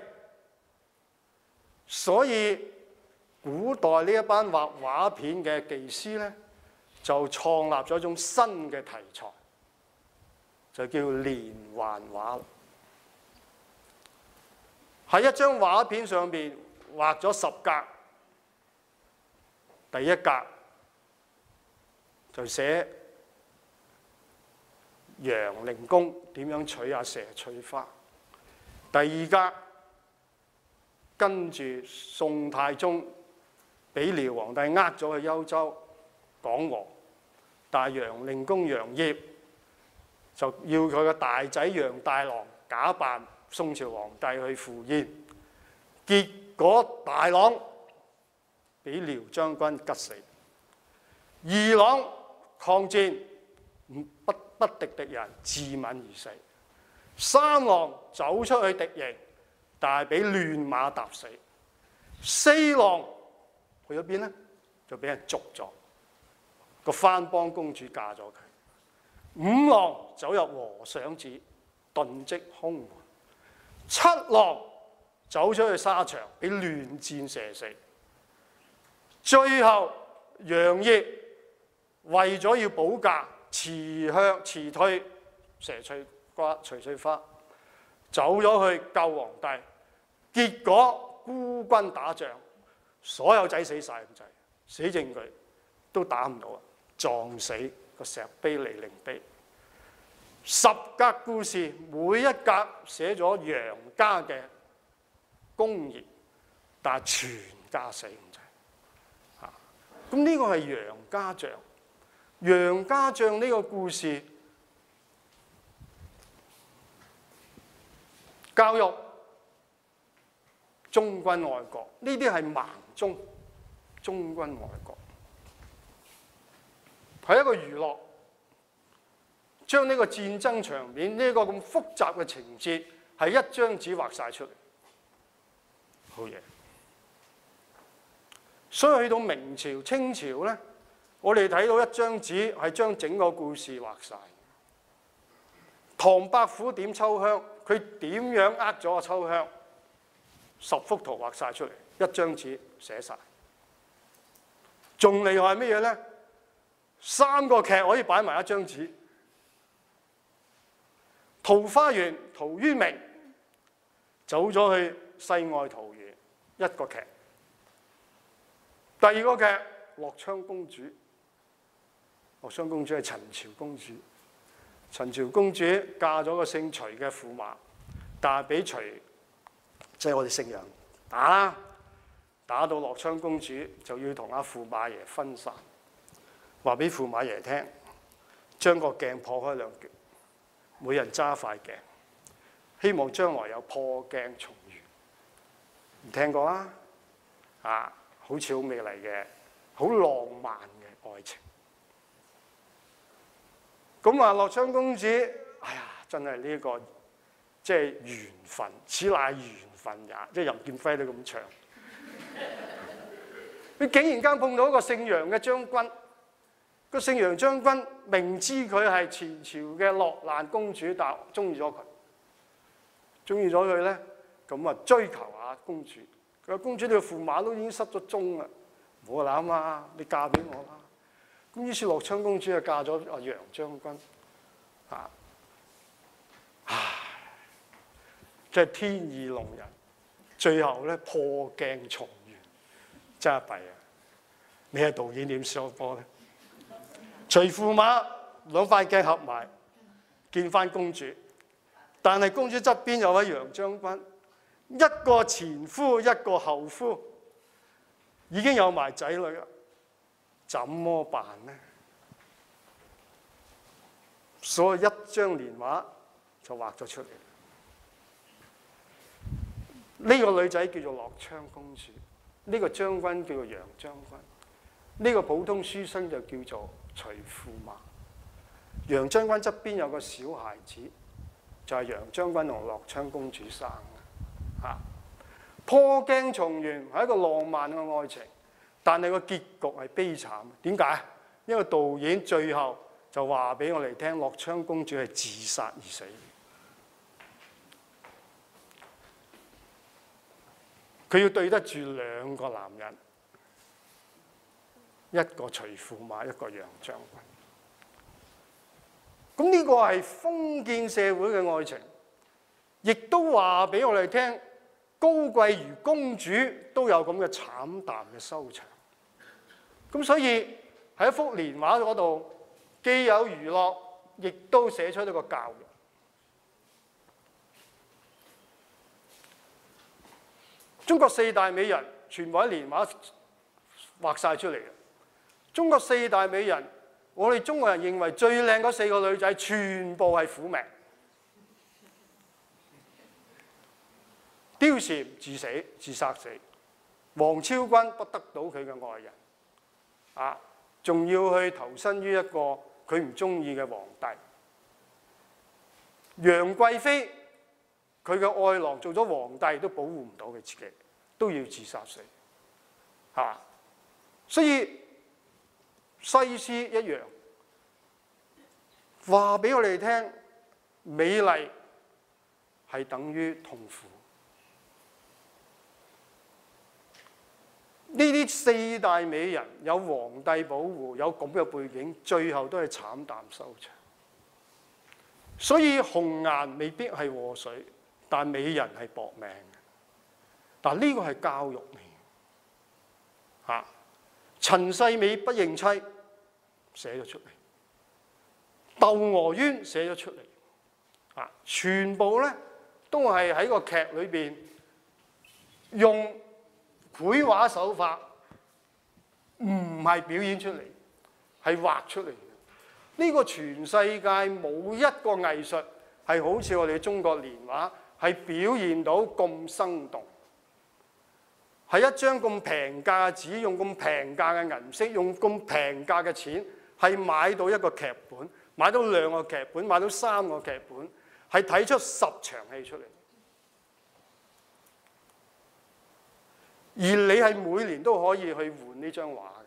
所以古代呢一班畫畫片嘅技師咧，就創立咗一種新嘅題材， 就叫連環畫。喺一張畫片上邊畫咗10格，第一格就寫楊靈公點樣娶阿佘翠花，第二格跟住宋太宗俾遼皇帝呃咗去幽州講和，但係楊靈公楊業就要佢個大仔楊大郎假扮宋朝皇帝去赴宴，結果大郎俾遼將軍吉死，二郎抗戰不敵敵人自刎而死，三郎走出去敵營，但係俾亂馬踏死，四郎去咗邊呢？就俾人捉咗，個番邦公主嫁咗佢。五郎走入和尚寺，遁跡空門。七郎走出去沙場，俾亂箭射死。最後楊業為咗要保駕，辭退佘翠花，走咗去救皇帝，結果孤軍打仗，所有仔死晒咁滯，死證據都打唔到啊，撞死個石碑離陵碑。10格故事，每一格寫咗楊家嘅功業，但係全家死咁滯。咁呢個係楊家將。楊家將呢個故事，教育忠君愛國，呢啲係盲忠，忠君愛國，係一個娛樂。將呢個戰爭場面呢個咁複雜嘅情節，係一張紙畫晒出嚟，好嘢。所以去到明朝、清朝咧，我哋睇到一張紙係將整個故事畫晒。唐伯虎點秋香，佢點樣呃咗個秋香？10幅圖畫晒出嚟，一張紙寫晒。仲厲害係乜嘢咧？3個劇可以擺埋一張紙。桃花源陶淵明走咗去世外桃源，一個劇。第二個劇樂昌公主，樂昌公主係陳朝公主。陳朝公主嫁咗個姓徐嘅駙馬，但係俾徐即係我哋姓楊打啦，打到樂昌公主就要同阿駙馬爺分散，話俾駙馬爺聽，將個鏡破開2橛。每人揸塊鏡，希望將來有破鏡重圓。唔聽過啦？好似好美麗嘅、好浪漫嘅愛情。咁話樂昌公主，哎呀，真係呢個即係緣分，此乃緣分也，即係任劍輝都咁唱。佢竟然間碰到一個姓楊嘅將軍。個姓楊將軍明知佢係前朝嘅落難公主，但中意咗佢，中意咗佢咧，咁啊追求下公主。佢話：公主，你個駙馬都已經失咗蹤啦，唔好諗啊，你嫁俾我啦。咁於是樂昌公主就嫁咗阿楊將軍。真係天意弄人，最後咧破鏡重圓，真係弊啊！你係導演點上波咧？徐駙馬2塊鏡合埋，見翻公主，但係公主側邊有位楊將軍，一個前夫一個後夫，已經有埋仔女啦，怎麼辦呢？所以一張連畫就畫咗出嚟。呢個女仔叫做樂昌公主，呢個將軍叫做楊將軍，呢個普通書生就叫做徐駙馬。楊將軍側邊有個小孩子，就係楊將軍同樂昌公主生嘅。破鏡重圓係一個浪漫嘅愛情，但係個結局係悲慘。點解？因為導演最後就話俾我哋聽，樂昌公主係自殺而死。佢要對得住2個男人，一個徐駙馬，一個楊將軍。 咁呢個係封建社會嘅愛情，亦都話俾我哋聽，高貴如公主都有咁嘅慘淡嘅收場。咁所以喺一幅連畫嗰度，既有娛樂，亦都寫出一個教育。中國四大美人全部喺連畫畫晒出嚟嘅。中國四大美人，我哋中國人認為最靚嗰4個女仔，全部係苦命。貂蟬自殺死，王昭君不得到佢嘅愛人，仲要去投身於一個佢唔中意嘅皇帝。楊貴妃佢嘅愛郎做咗皇帝都保護唔到佢自己，都要自殺死，所以西施一樣話俾我哋聽，美麗係等於痛苦。呢啲4大美人有皇帝保護，有咁嘅背景，最後都係慘淡收場。所以紅顏未必係禍水，但美人係搏命嘅。但呢個係教育嚟，陳世美不認妻寫咗出嚟，竇娥冤寫咗出嚟，全部咧都係喺個劇裏邊用繪畫手法，唔係表演出嚟，係畫出嚟嘅。呢個全世界冇一個藝術係好似我哋中國連畫係表現到咁生動，係一張咁平價嘅紙，用咁平價嘅銀色，用咁平價嘅錢，係買到一個劇本，買到2個劇本，買到3個劇本，係睇出10場戲出嚟。而你係每年都可以去換呢張畫嘅，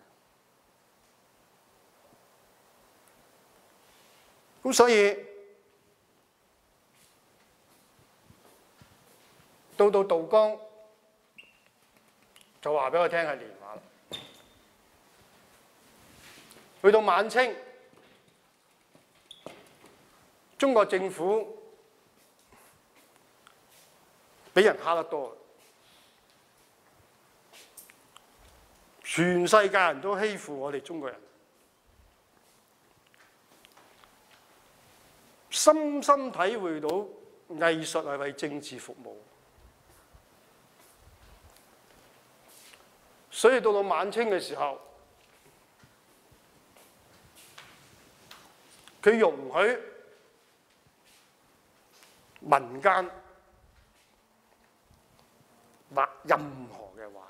咁所以到杜江就話俾我聽係連畫啦。去到晚清，中國政府俾人蝦得多。全世界人都欺負我哋中國人，深深體會到藝術係為政治服務。所以到晚清嘅時候，佢容許民間畫任何嘅畫。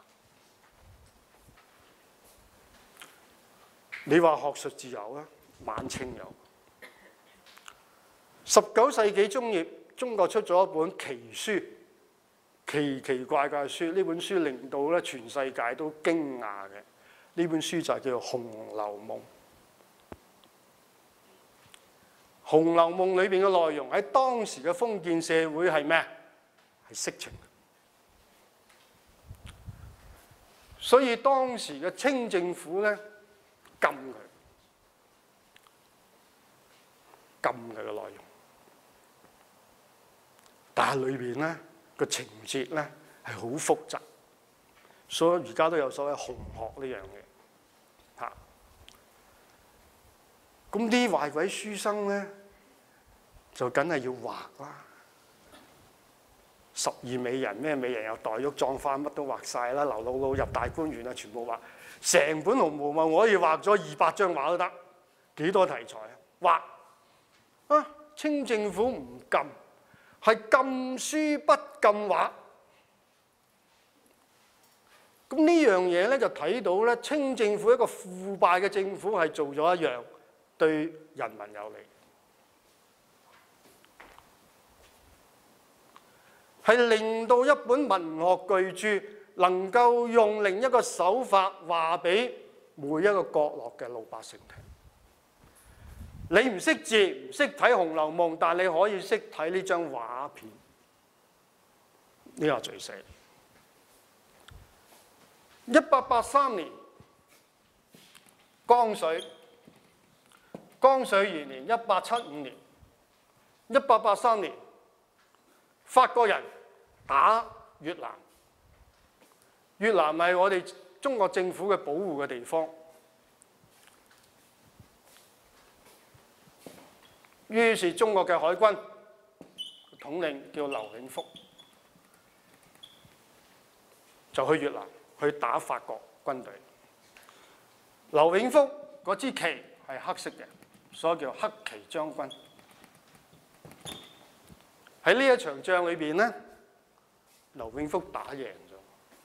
你話學術自由啊？晚清有。19世紀中葉，中國出咗一本奇書，奇怪嘅書。呢本書令到咧全世界都驚訝嘅。呢本書就係叫做《紅樓夢》。《紅樓夢》裏邊嘅內容喺當時嘅封建社會係咩？係色情。所以當時嘅清政府咧，禁佢嘅內容，但係裏邊咧個情節咧係好複雜，所以而家都有所謂紅學呢樣嘢嚇。咁啲壞鬼書生咧就梗係要畫啦，12美人咩美人又黛玉葬花乜都畫晒啦，劉姥姥入大觀園啊，全部畫。成本《紅樓夢》我可以畫咗200張畫都得，幾多題材啊？畫啊！清政府唔禁，係禁書不禁畫。咁呢樣嘢咧就睇到咧，清政府一個腐敗嘅政府係做咗一樣對人民有利，係令到一本文學巨著能夠用另一個手法話俾每一個角落嘅老百姓聽。你唔識字，唔識睇《紅樓夢》，但你可以識睇呢張畫片，呢個最犀利。1883年， 光緒元年1875年、1883年，法國人打越南，越南係我哋中國政府嘅保護嘅地方。於是中國嘅海軍統領叫劉永福，就去越南去打法國軍隊。劉永福嗰支旗係黑色嘅，所以叫黑旗將軍。喺呢一場仗裏邊咧，劉永福打贏咗。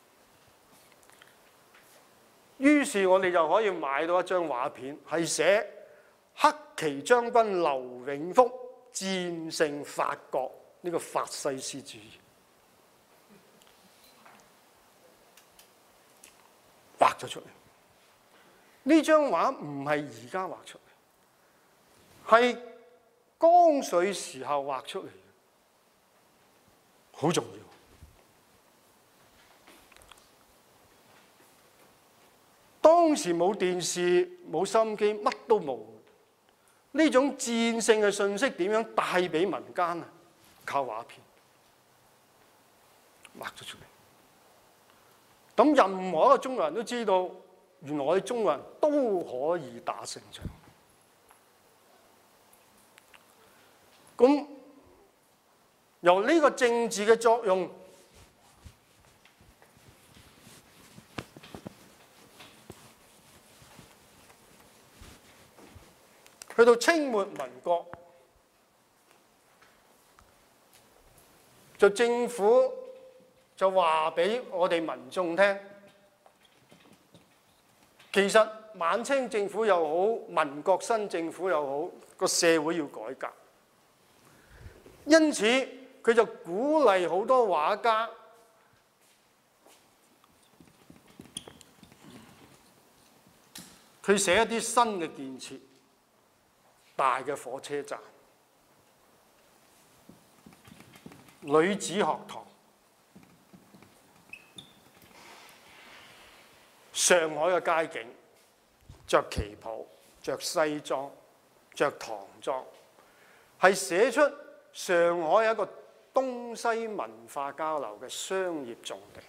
於是我哋就可以買到一張畫片，係寫黑旗將軍劉永福戰勝法國呢個法西斯主義，畫咗出嚟。呢張畫唔係而家畫出嚟，係光緒時候畫出嚟嘅，好重要。當時冇電視、冇收音機，乜都冇。呢種戰勝嘅信息點樣帶俾民間啊？靠畫片畫咗出嚟。咁任何一個中國人都知道，原來我哋中國人都可以打勝仗。咁由呢個政治嘅作用，去到清末民國，就政府就話俾我哋民眾聽，其實晚清政府又好，民國新政府又好，個社會要改革。因此佢就鼓勵好多畫家佢寫一啲新嘅建設，大嘅火車站、女子學堂、上海嘅街景，着旗袍、着西裝、着唐裝，係寫出上海有一個東西文化交流嘅商業重地。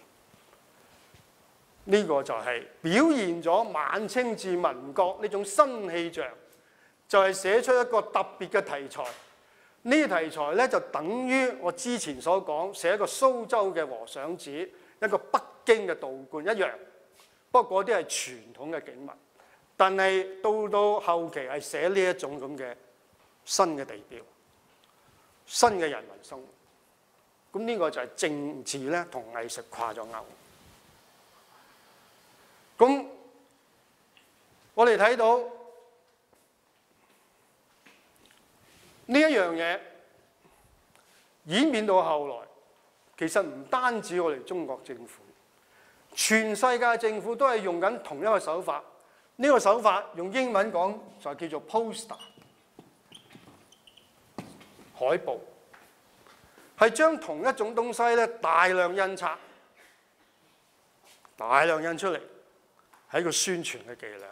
呢個就係表現咗晚清至民國呢種新氣象，就係寫出一個特別嘅題材。呢啲題材咧就等於我之前所講寫一個蘇州嘅和尚寺、一個北京嘅道觀一樣。不過嗰啲係傳統嘅景物，但係到後期係寫呢一種咁嘅新嘅地標、新嘅人民生活。咁呢個就係政治咧同藝術掛咗鈎。咁我哋睇到呢一樣嘢演變到後來，其實唔單止我哋中國政府，全世界政府都係用緊同一個手法。呢個手法用英文講就叫做 poster 海報，係將同一種東西咧大量印刷、大量印出嚟，係一個宣傳嘅伎倆。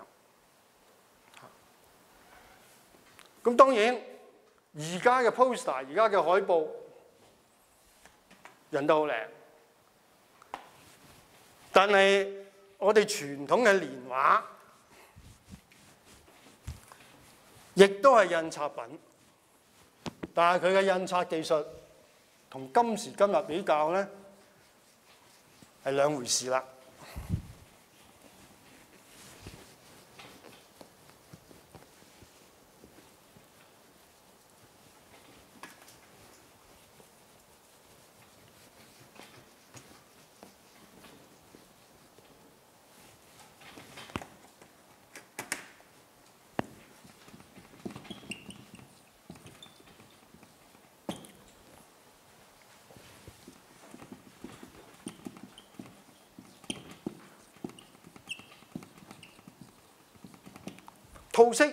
咁當然而家嘅 poster、而家嘅海報印得好靚，但係我哋傳統嘅年畫亦都係印刷品，但係佢嘅印刷技術同今時今日比較咧係兩回事啦。套式，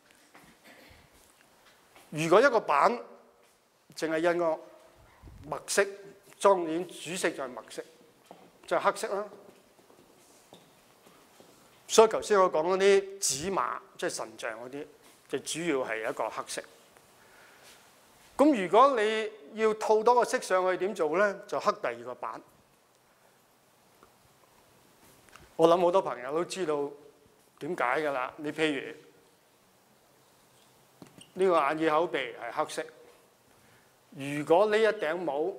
如果一個版淨係印個墨色，當然主色就係墨色，就係黑色啦。所以頭先我講嗰啲紙馬，即係神像嗰啲， 就主要係一個黑色。咁如果你要套多個色上去點做咧？就刻第二個版。我諗好多朋友都知道點解㗎啦。你譬如呢個眼耳口鼻係黑色，如果呢一頂帽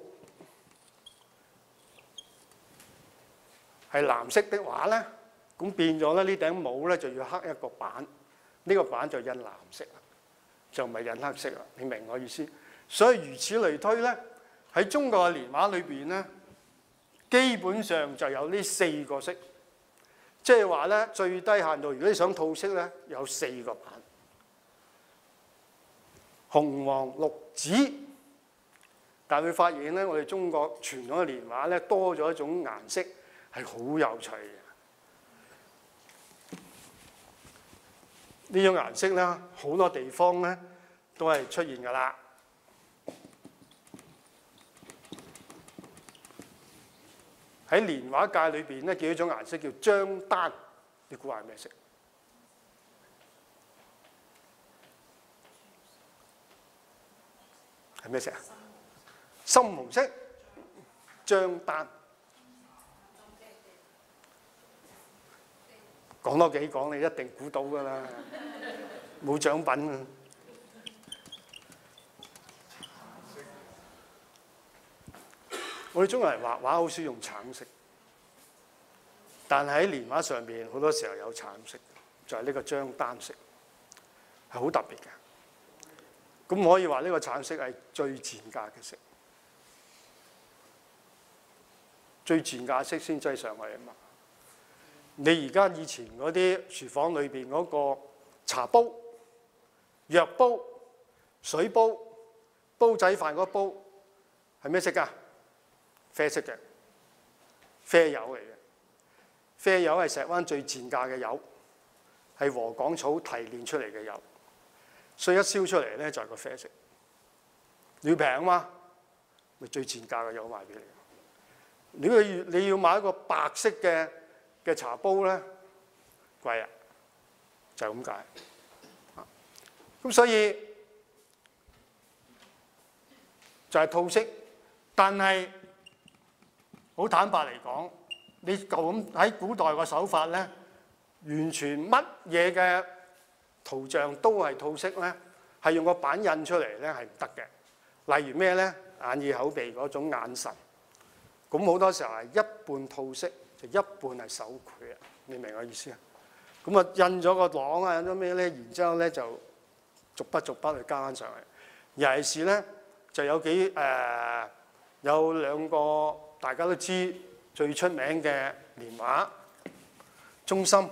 係藍色的話咧，咁變咗咧呢頂帽咧就要刻一個版，呢個版就印藍色啦，就唔係印黑色啦。你明我意思？所以如此類推咧，喺中國嘅年畫裏邊咧，基本上就有呢4個色，即係話咧最低限度，如果你想套色咧，有4個版：紅、黃、綠、紫。但係會發現咧，我哋中國傳統嘅年畫咧多咗一種顏色係好有趣嘅。呢種顏色咧，好多地方咧都係出現㗎啦。喺年畫界裏邊咧，叫一種顏色叫張丹，你估下係咩色？係咩色啊？深紅色，張丹。講多幾講，你一定估到㗎啦，冇獎品啊！我哋中國人畫畫好少用橙色，但係喺年畫上邊好多時候有橙色，就係呢個張丹色，係好特別嘅。咁可以話呢個橙色係最賤價嘅色，最賤價色先擠上去啊嘛！你而家以前嗰啲廚房裏邊嗰個茶煲、藥煲、水煲、煲仔飯嗰煲係咩色㗎？啡色嘅，啡油嚟嘅。啡油係石灣最賤價嘅油，係禾稈草提煉出嚟嘅油，所以一燒出嚟咧就係個啡色。你要平啊嘛，咪最賤價嘅油賣俾你。如果你要買一個白色嘅茶煲咧，貴啊，就係咁解。咁所以就係套色，但係好坦白嚟講，你就咁喺古代個手法咧，完全乜嘢嘅圖像都係套色咧，係用個版印出嚟咧係唔得嘅。例如咩咧？眼耳口鼻嗰種眼神，咁好多時候係一半套色，就一半係手繪啊！你明我意思啊？咁啊印咗個廊啊，印咗咩咧？然之後咧就逐筆逐筆去加翻上去。尤其是咧就有有兩個大家都知最出名嘅年畫，中心。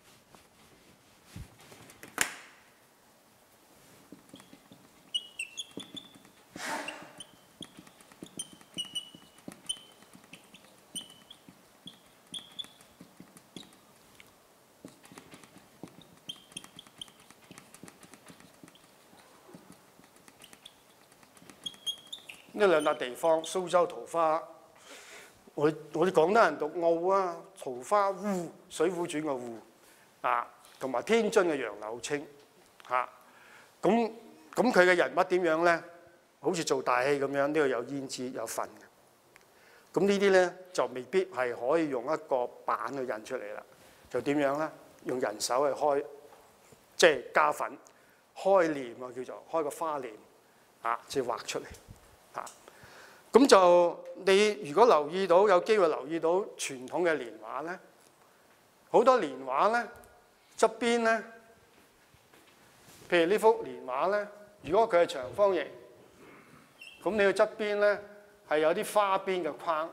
呢兩笪地方，蘇州桃花，我哋廣東人讀澳啊，桃花塢，《水滸傳》嘅塢啊，同埋天津嘅楊柳青嚇。咁佢嘅人物點樣咧？好似做大戲咁樣，呢度有胭脂有份嘅。咁呢啲咧就未必係可以用一個版去印出嚟啦。就點樣咧？用人手去開，即係加粉開臉啊，叫做開個花臉啊，即係畫出嚟。咁就你如果留意到有機會留意到傳統嘅年畫咧，好多年畫咧側邊咧，譬如呢幅年畫咧，如果佢係長方形，咁你嘅側邊咧係有啲花邊嘅框。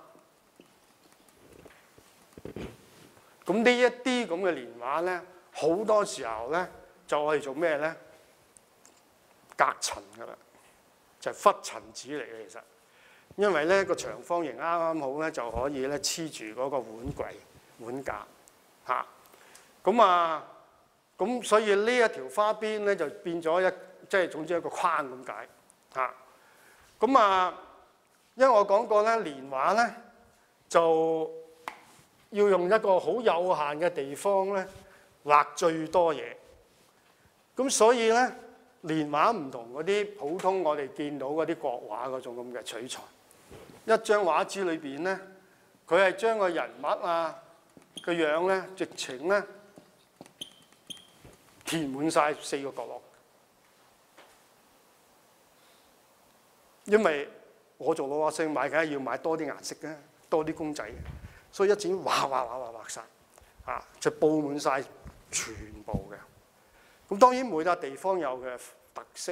咁呢一啲咁嘅年畫咧，好多時候咧就我哋做咩咧？隔塵㗎啦，就係忽塵紙嚟嘅其實。因為咧個長方形啱啱好咧就可以咧黐住嗰個碗櫃碗架嚇，咁所以呢一條花邊咧就變咗即係總之一個框咁解嚇。因為我講過咧年畫咧就要用一個好有限嘅地方咧畫最多嘢， 咁所以咧，連畫唔同嗰啲普通我哋見到嗰啲國畫嗰種咁嘅取材，一張畫紙裏邊咧，佢係將個人物啊個樣咧，直情咧填滿晒4個角落。因為我做老畫師買，梗係要買多啲顏色嘅，多啲公仔嘅，所以一整畫晒，就佈滿晒全部嘅。咁當然每笪地方有嘅特色。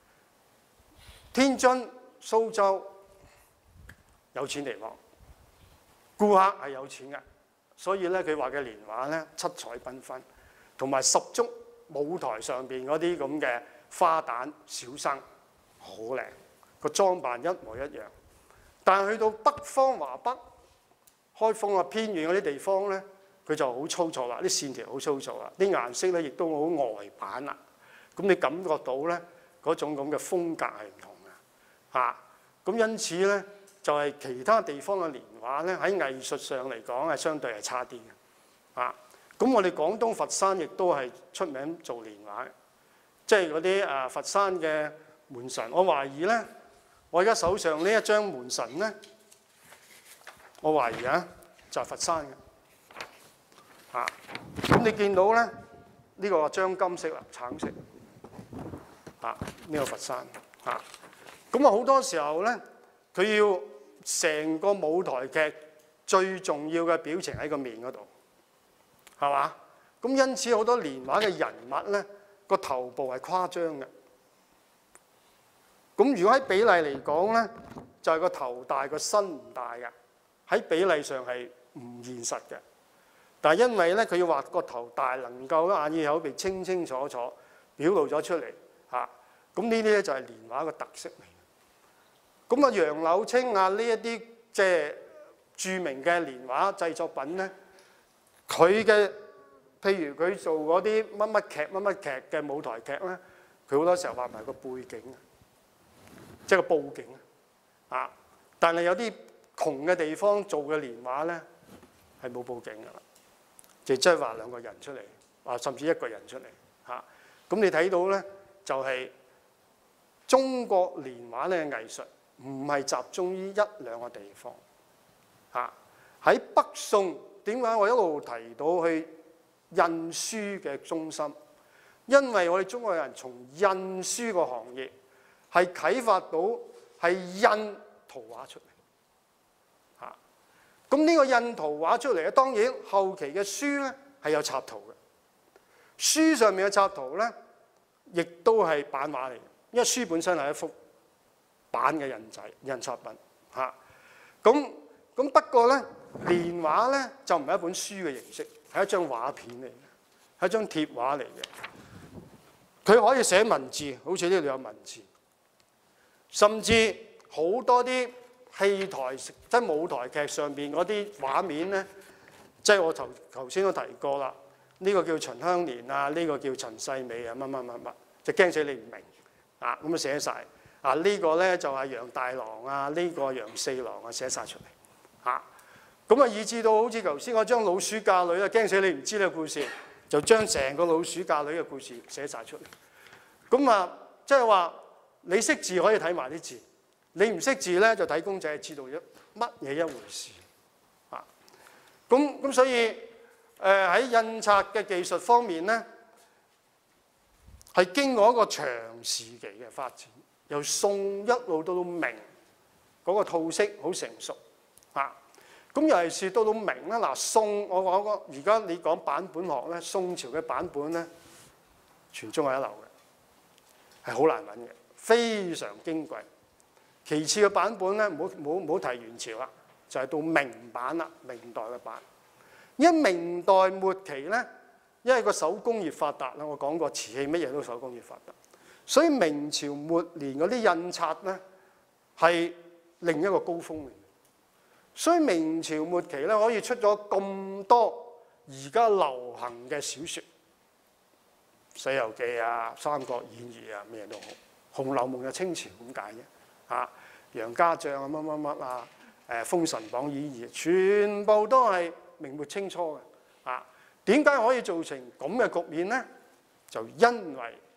天津、蘇州有錢地方，顧客係有錢嘅，所以咧佢畫嘅年畫咧七彩繽紛，同埋十足舞台上邊嗰啲咁嘅花旦小生，好靚。個裝扮一模一樣，但係去到北方華北、開封啊偏遠嗰啲地方咧，佢就好粗糙啦，啲線條好粗糙啦，啲顏色咧亦都好呆板啦。咁你感覺到咧嗰種咁嘅風格係唔同嘅嚇。咁因此咧就係其他地方嘅年畫咧喺藝術上嚟講係相對係差啲嘅嚇。咁我哋廣東佛山亦都係出名做年畫嘅，即係嗰啲佛山嘅門神。我懷疑咧。我而家手上呢一張門神咧，我懷疑就係佛山嘅，咁你見到咧呢個將金色啦，橙色，呢個佛山，咁好多時候咧，佢要成個舞台劇最重要嘅表情喺個面嗰度，係嘛？咁因此好多年畫嘅人物咧，個頭部係誇張嘅。咁如果喺比例嚟講咧，就係個頭大個身唔大嘅，喺比例上係唔現實嘅。但係因為咧佢要畫個頭大，能夠眼耳口鼻清清楚楚表露咗出嚟嚇，咁呢啲咧就係年畫嘅特色嚟。咁楊柳青呢一啲即係著名嘅年畫製作品咧，佢嘅譬如佢做嗰啲乜乜劇嘅舞台劇咧，佢好多時候畫埋個背景。即係個佈景但係有啲窮嘅地方做嘅年畫咧係冇佈景㗎啦，就即係畫2個人出嚟，甚至1個人出嚟咁你睇到咧就係中國年畫咧嘅藝術唔係集中於1、2個地方喺北宋，點解我一路提到去印書嘅中心？因為我哋中國人從印書個行業係啟發到係印圖畫出嚟咁呢個印圖畫出嚟咧，當然後期嘅書咧係有插圖嘅，書上面嘅插圖咧亦都係版畫嚟嘅，因為書本身係一幅版嘅印刷品咁不過咧年畫咧就唔係一本書嘅形式，係一張畫片嚟嘅，係一張貼畫嚟嘅，佢可以寫文字，好似呢度有文字。甚至好多啲戲台即係舞台劇上邊嗰啲畫面咧，即係我頭先都提過啦。呢個叫秦香蓮呢個叫陳世美乜，就驚死你唔明咁啊寫晒呢個咧就係楊大郎呢個楊四郎寫晒出嚟咁以至到好似頭先嗰張老鼠嫁女驚死你唔知呢個故事，就將成個老鼠嫁女嘅故事寫晒出嚟。咁即係話。你識字可以睇埋啲字，你唔識字咧就睇公仔，知道乜嘢一回事咁所以喺印刷嘅技術方面咧，係經過一個長時期嘅發展，由宋一路到明嗰個套式好成熟咁尤其是到明咧宋我講過，而家你講版本學咧，宋朝嘅版本咧，全中係一流嘅，係好難揾嘅。非常矜貴。其次嘅版本咧，唔好提元朝啦，就係到明版啦，明代嘅版。因為明代末期咧，因為個手工業發達啦，我講過瓷器乜嘢都手工業發達，所以明朝末年嗰啲印刷咧係另一個高峰嚟。所以明朝末期咧可以出咗咁多而家流行嘅小説，《西遊記》《三國演義》咩都好。《紅樓夢》就清朝咁解啫楊家將乜《封神榜演義》全部都係明末清初嘅點解可以造成咁嘅局面咧？就因為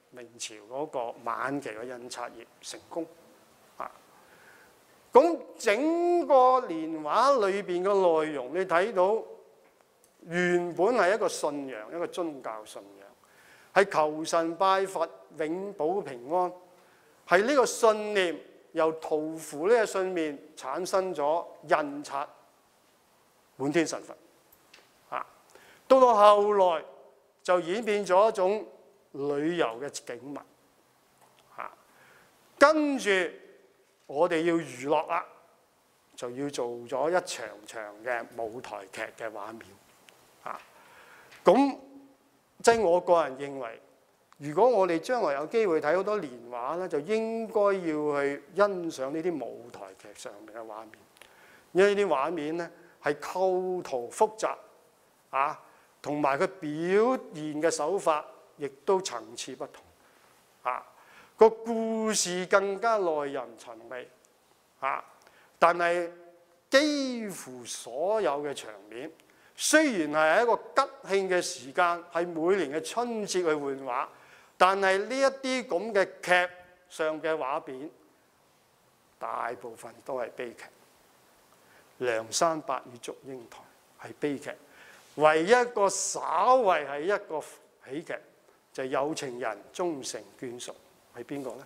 明朝嗰個晚期嘅印刷業成功啊。咁整個蓮畫裏邊嘅內容，你睇到原本係一個信仰，一個宗教信仰，係求神拜佛、永保平安，係呢個信念由圖符呢個信念產生咗印刷滿天神佛啊。到後來就演變咗一種旅遊嘅景物啊。跟住我哋要娛樂啦，就要做咗一場場嘅舞台劇嘅畫面啊。咁即係我個人認為，如果我哋將來有機會睇好多蓮畫咧，就應該要去欣賞呢啲舞台劇上面嘅畫面，因為呢啲畫面咧係構圖複雜啊，同埋佢表現嘅手法亦都層次不同啊。個故事更加耐人尋味啊！但係幾乎所有嘅場面，雖然係一個吉慶嘅時間，係每年嘅春節去換畫，但係呢一啲咁嘅劇上嘅畫面，大部分都係悲劇。梁山伯與祝英台係悲劇，唯一一個稍為係一個喜劇，就係有情人終成眷屬。係邊個咧？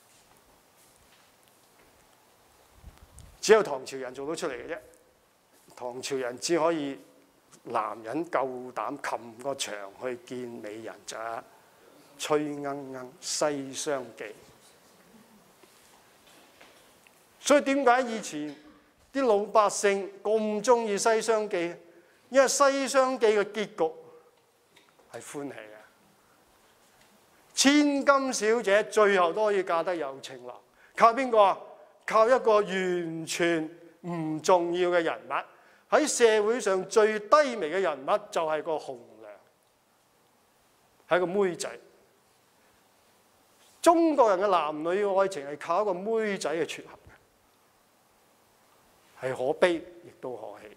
只有唐朝人做到出嚟嘅啫。唐朝人只可以男人夠膽擒個牆去見美人咋，崔鶯鶯西廂記。所以點解以前啲老百姓咁中意西廂記？因為西廂記嘅結局係歡喜嘅。千金小姐最後都可以嫁得有情郎，靠邊個啊？靠一個完全唔重要嘅人物，喺社會上最低微嘅人物就係個紅娘，係個妹仔。中國人嘅男女愛情係靠一個妹仔嘅撮合嘅，係可悲亦都可喜。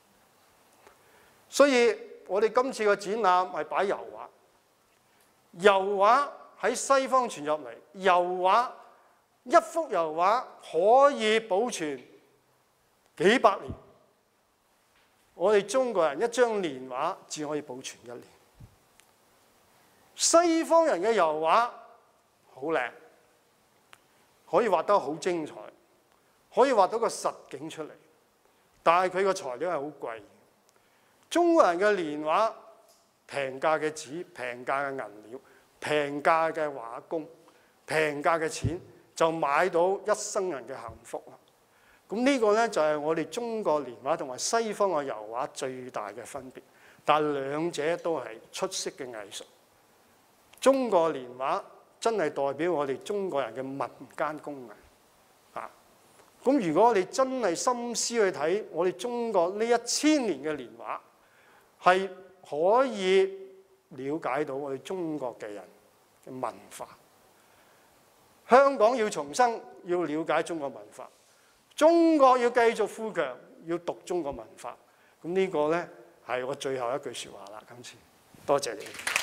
所以我哋今次嘅展覽係擺油畫。油畫喺西方傳入嚟，油畫一幅油畫可以保存幾百年。我哋中國人一張蓮畫只可以保存1年。西方人嘅油畫好靚，可以畫得好精彩，可以畫到個實景出嚟，但係佢個材料係好貴。中國人嘅蓮畫，平價嘅紙、平價嘅銀料、平價嘅畫工、平價嘅錢，就買到一生人嘅幸福啦。咁呢個咧就係我哋中國蓮畫同埋西方嘅油畫最大嘅分別，但係兩者都係出色嘅藝術。中國蓮畫真係代表我哋中國人嘅民間工藝啊！咁如果我哋真係心思去睇我哋中國呢1000年嘅蓮畫，係可以了解到我哋中國嘅人嘅文化。香港要重生，要了解中國文化；中國要繼續富強，要讀中國文化。咁呢個呢，係我最後一句説話啦。今次多謝你。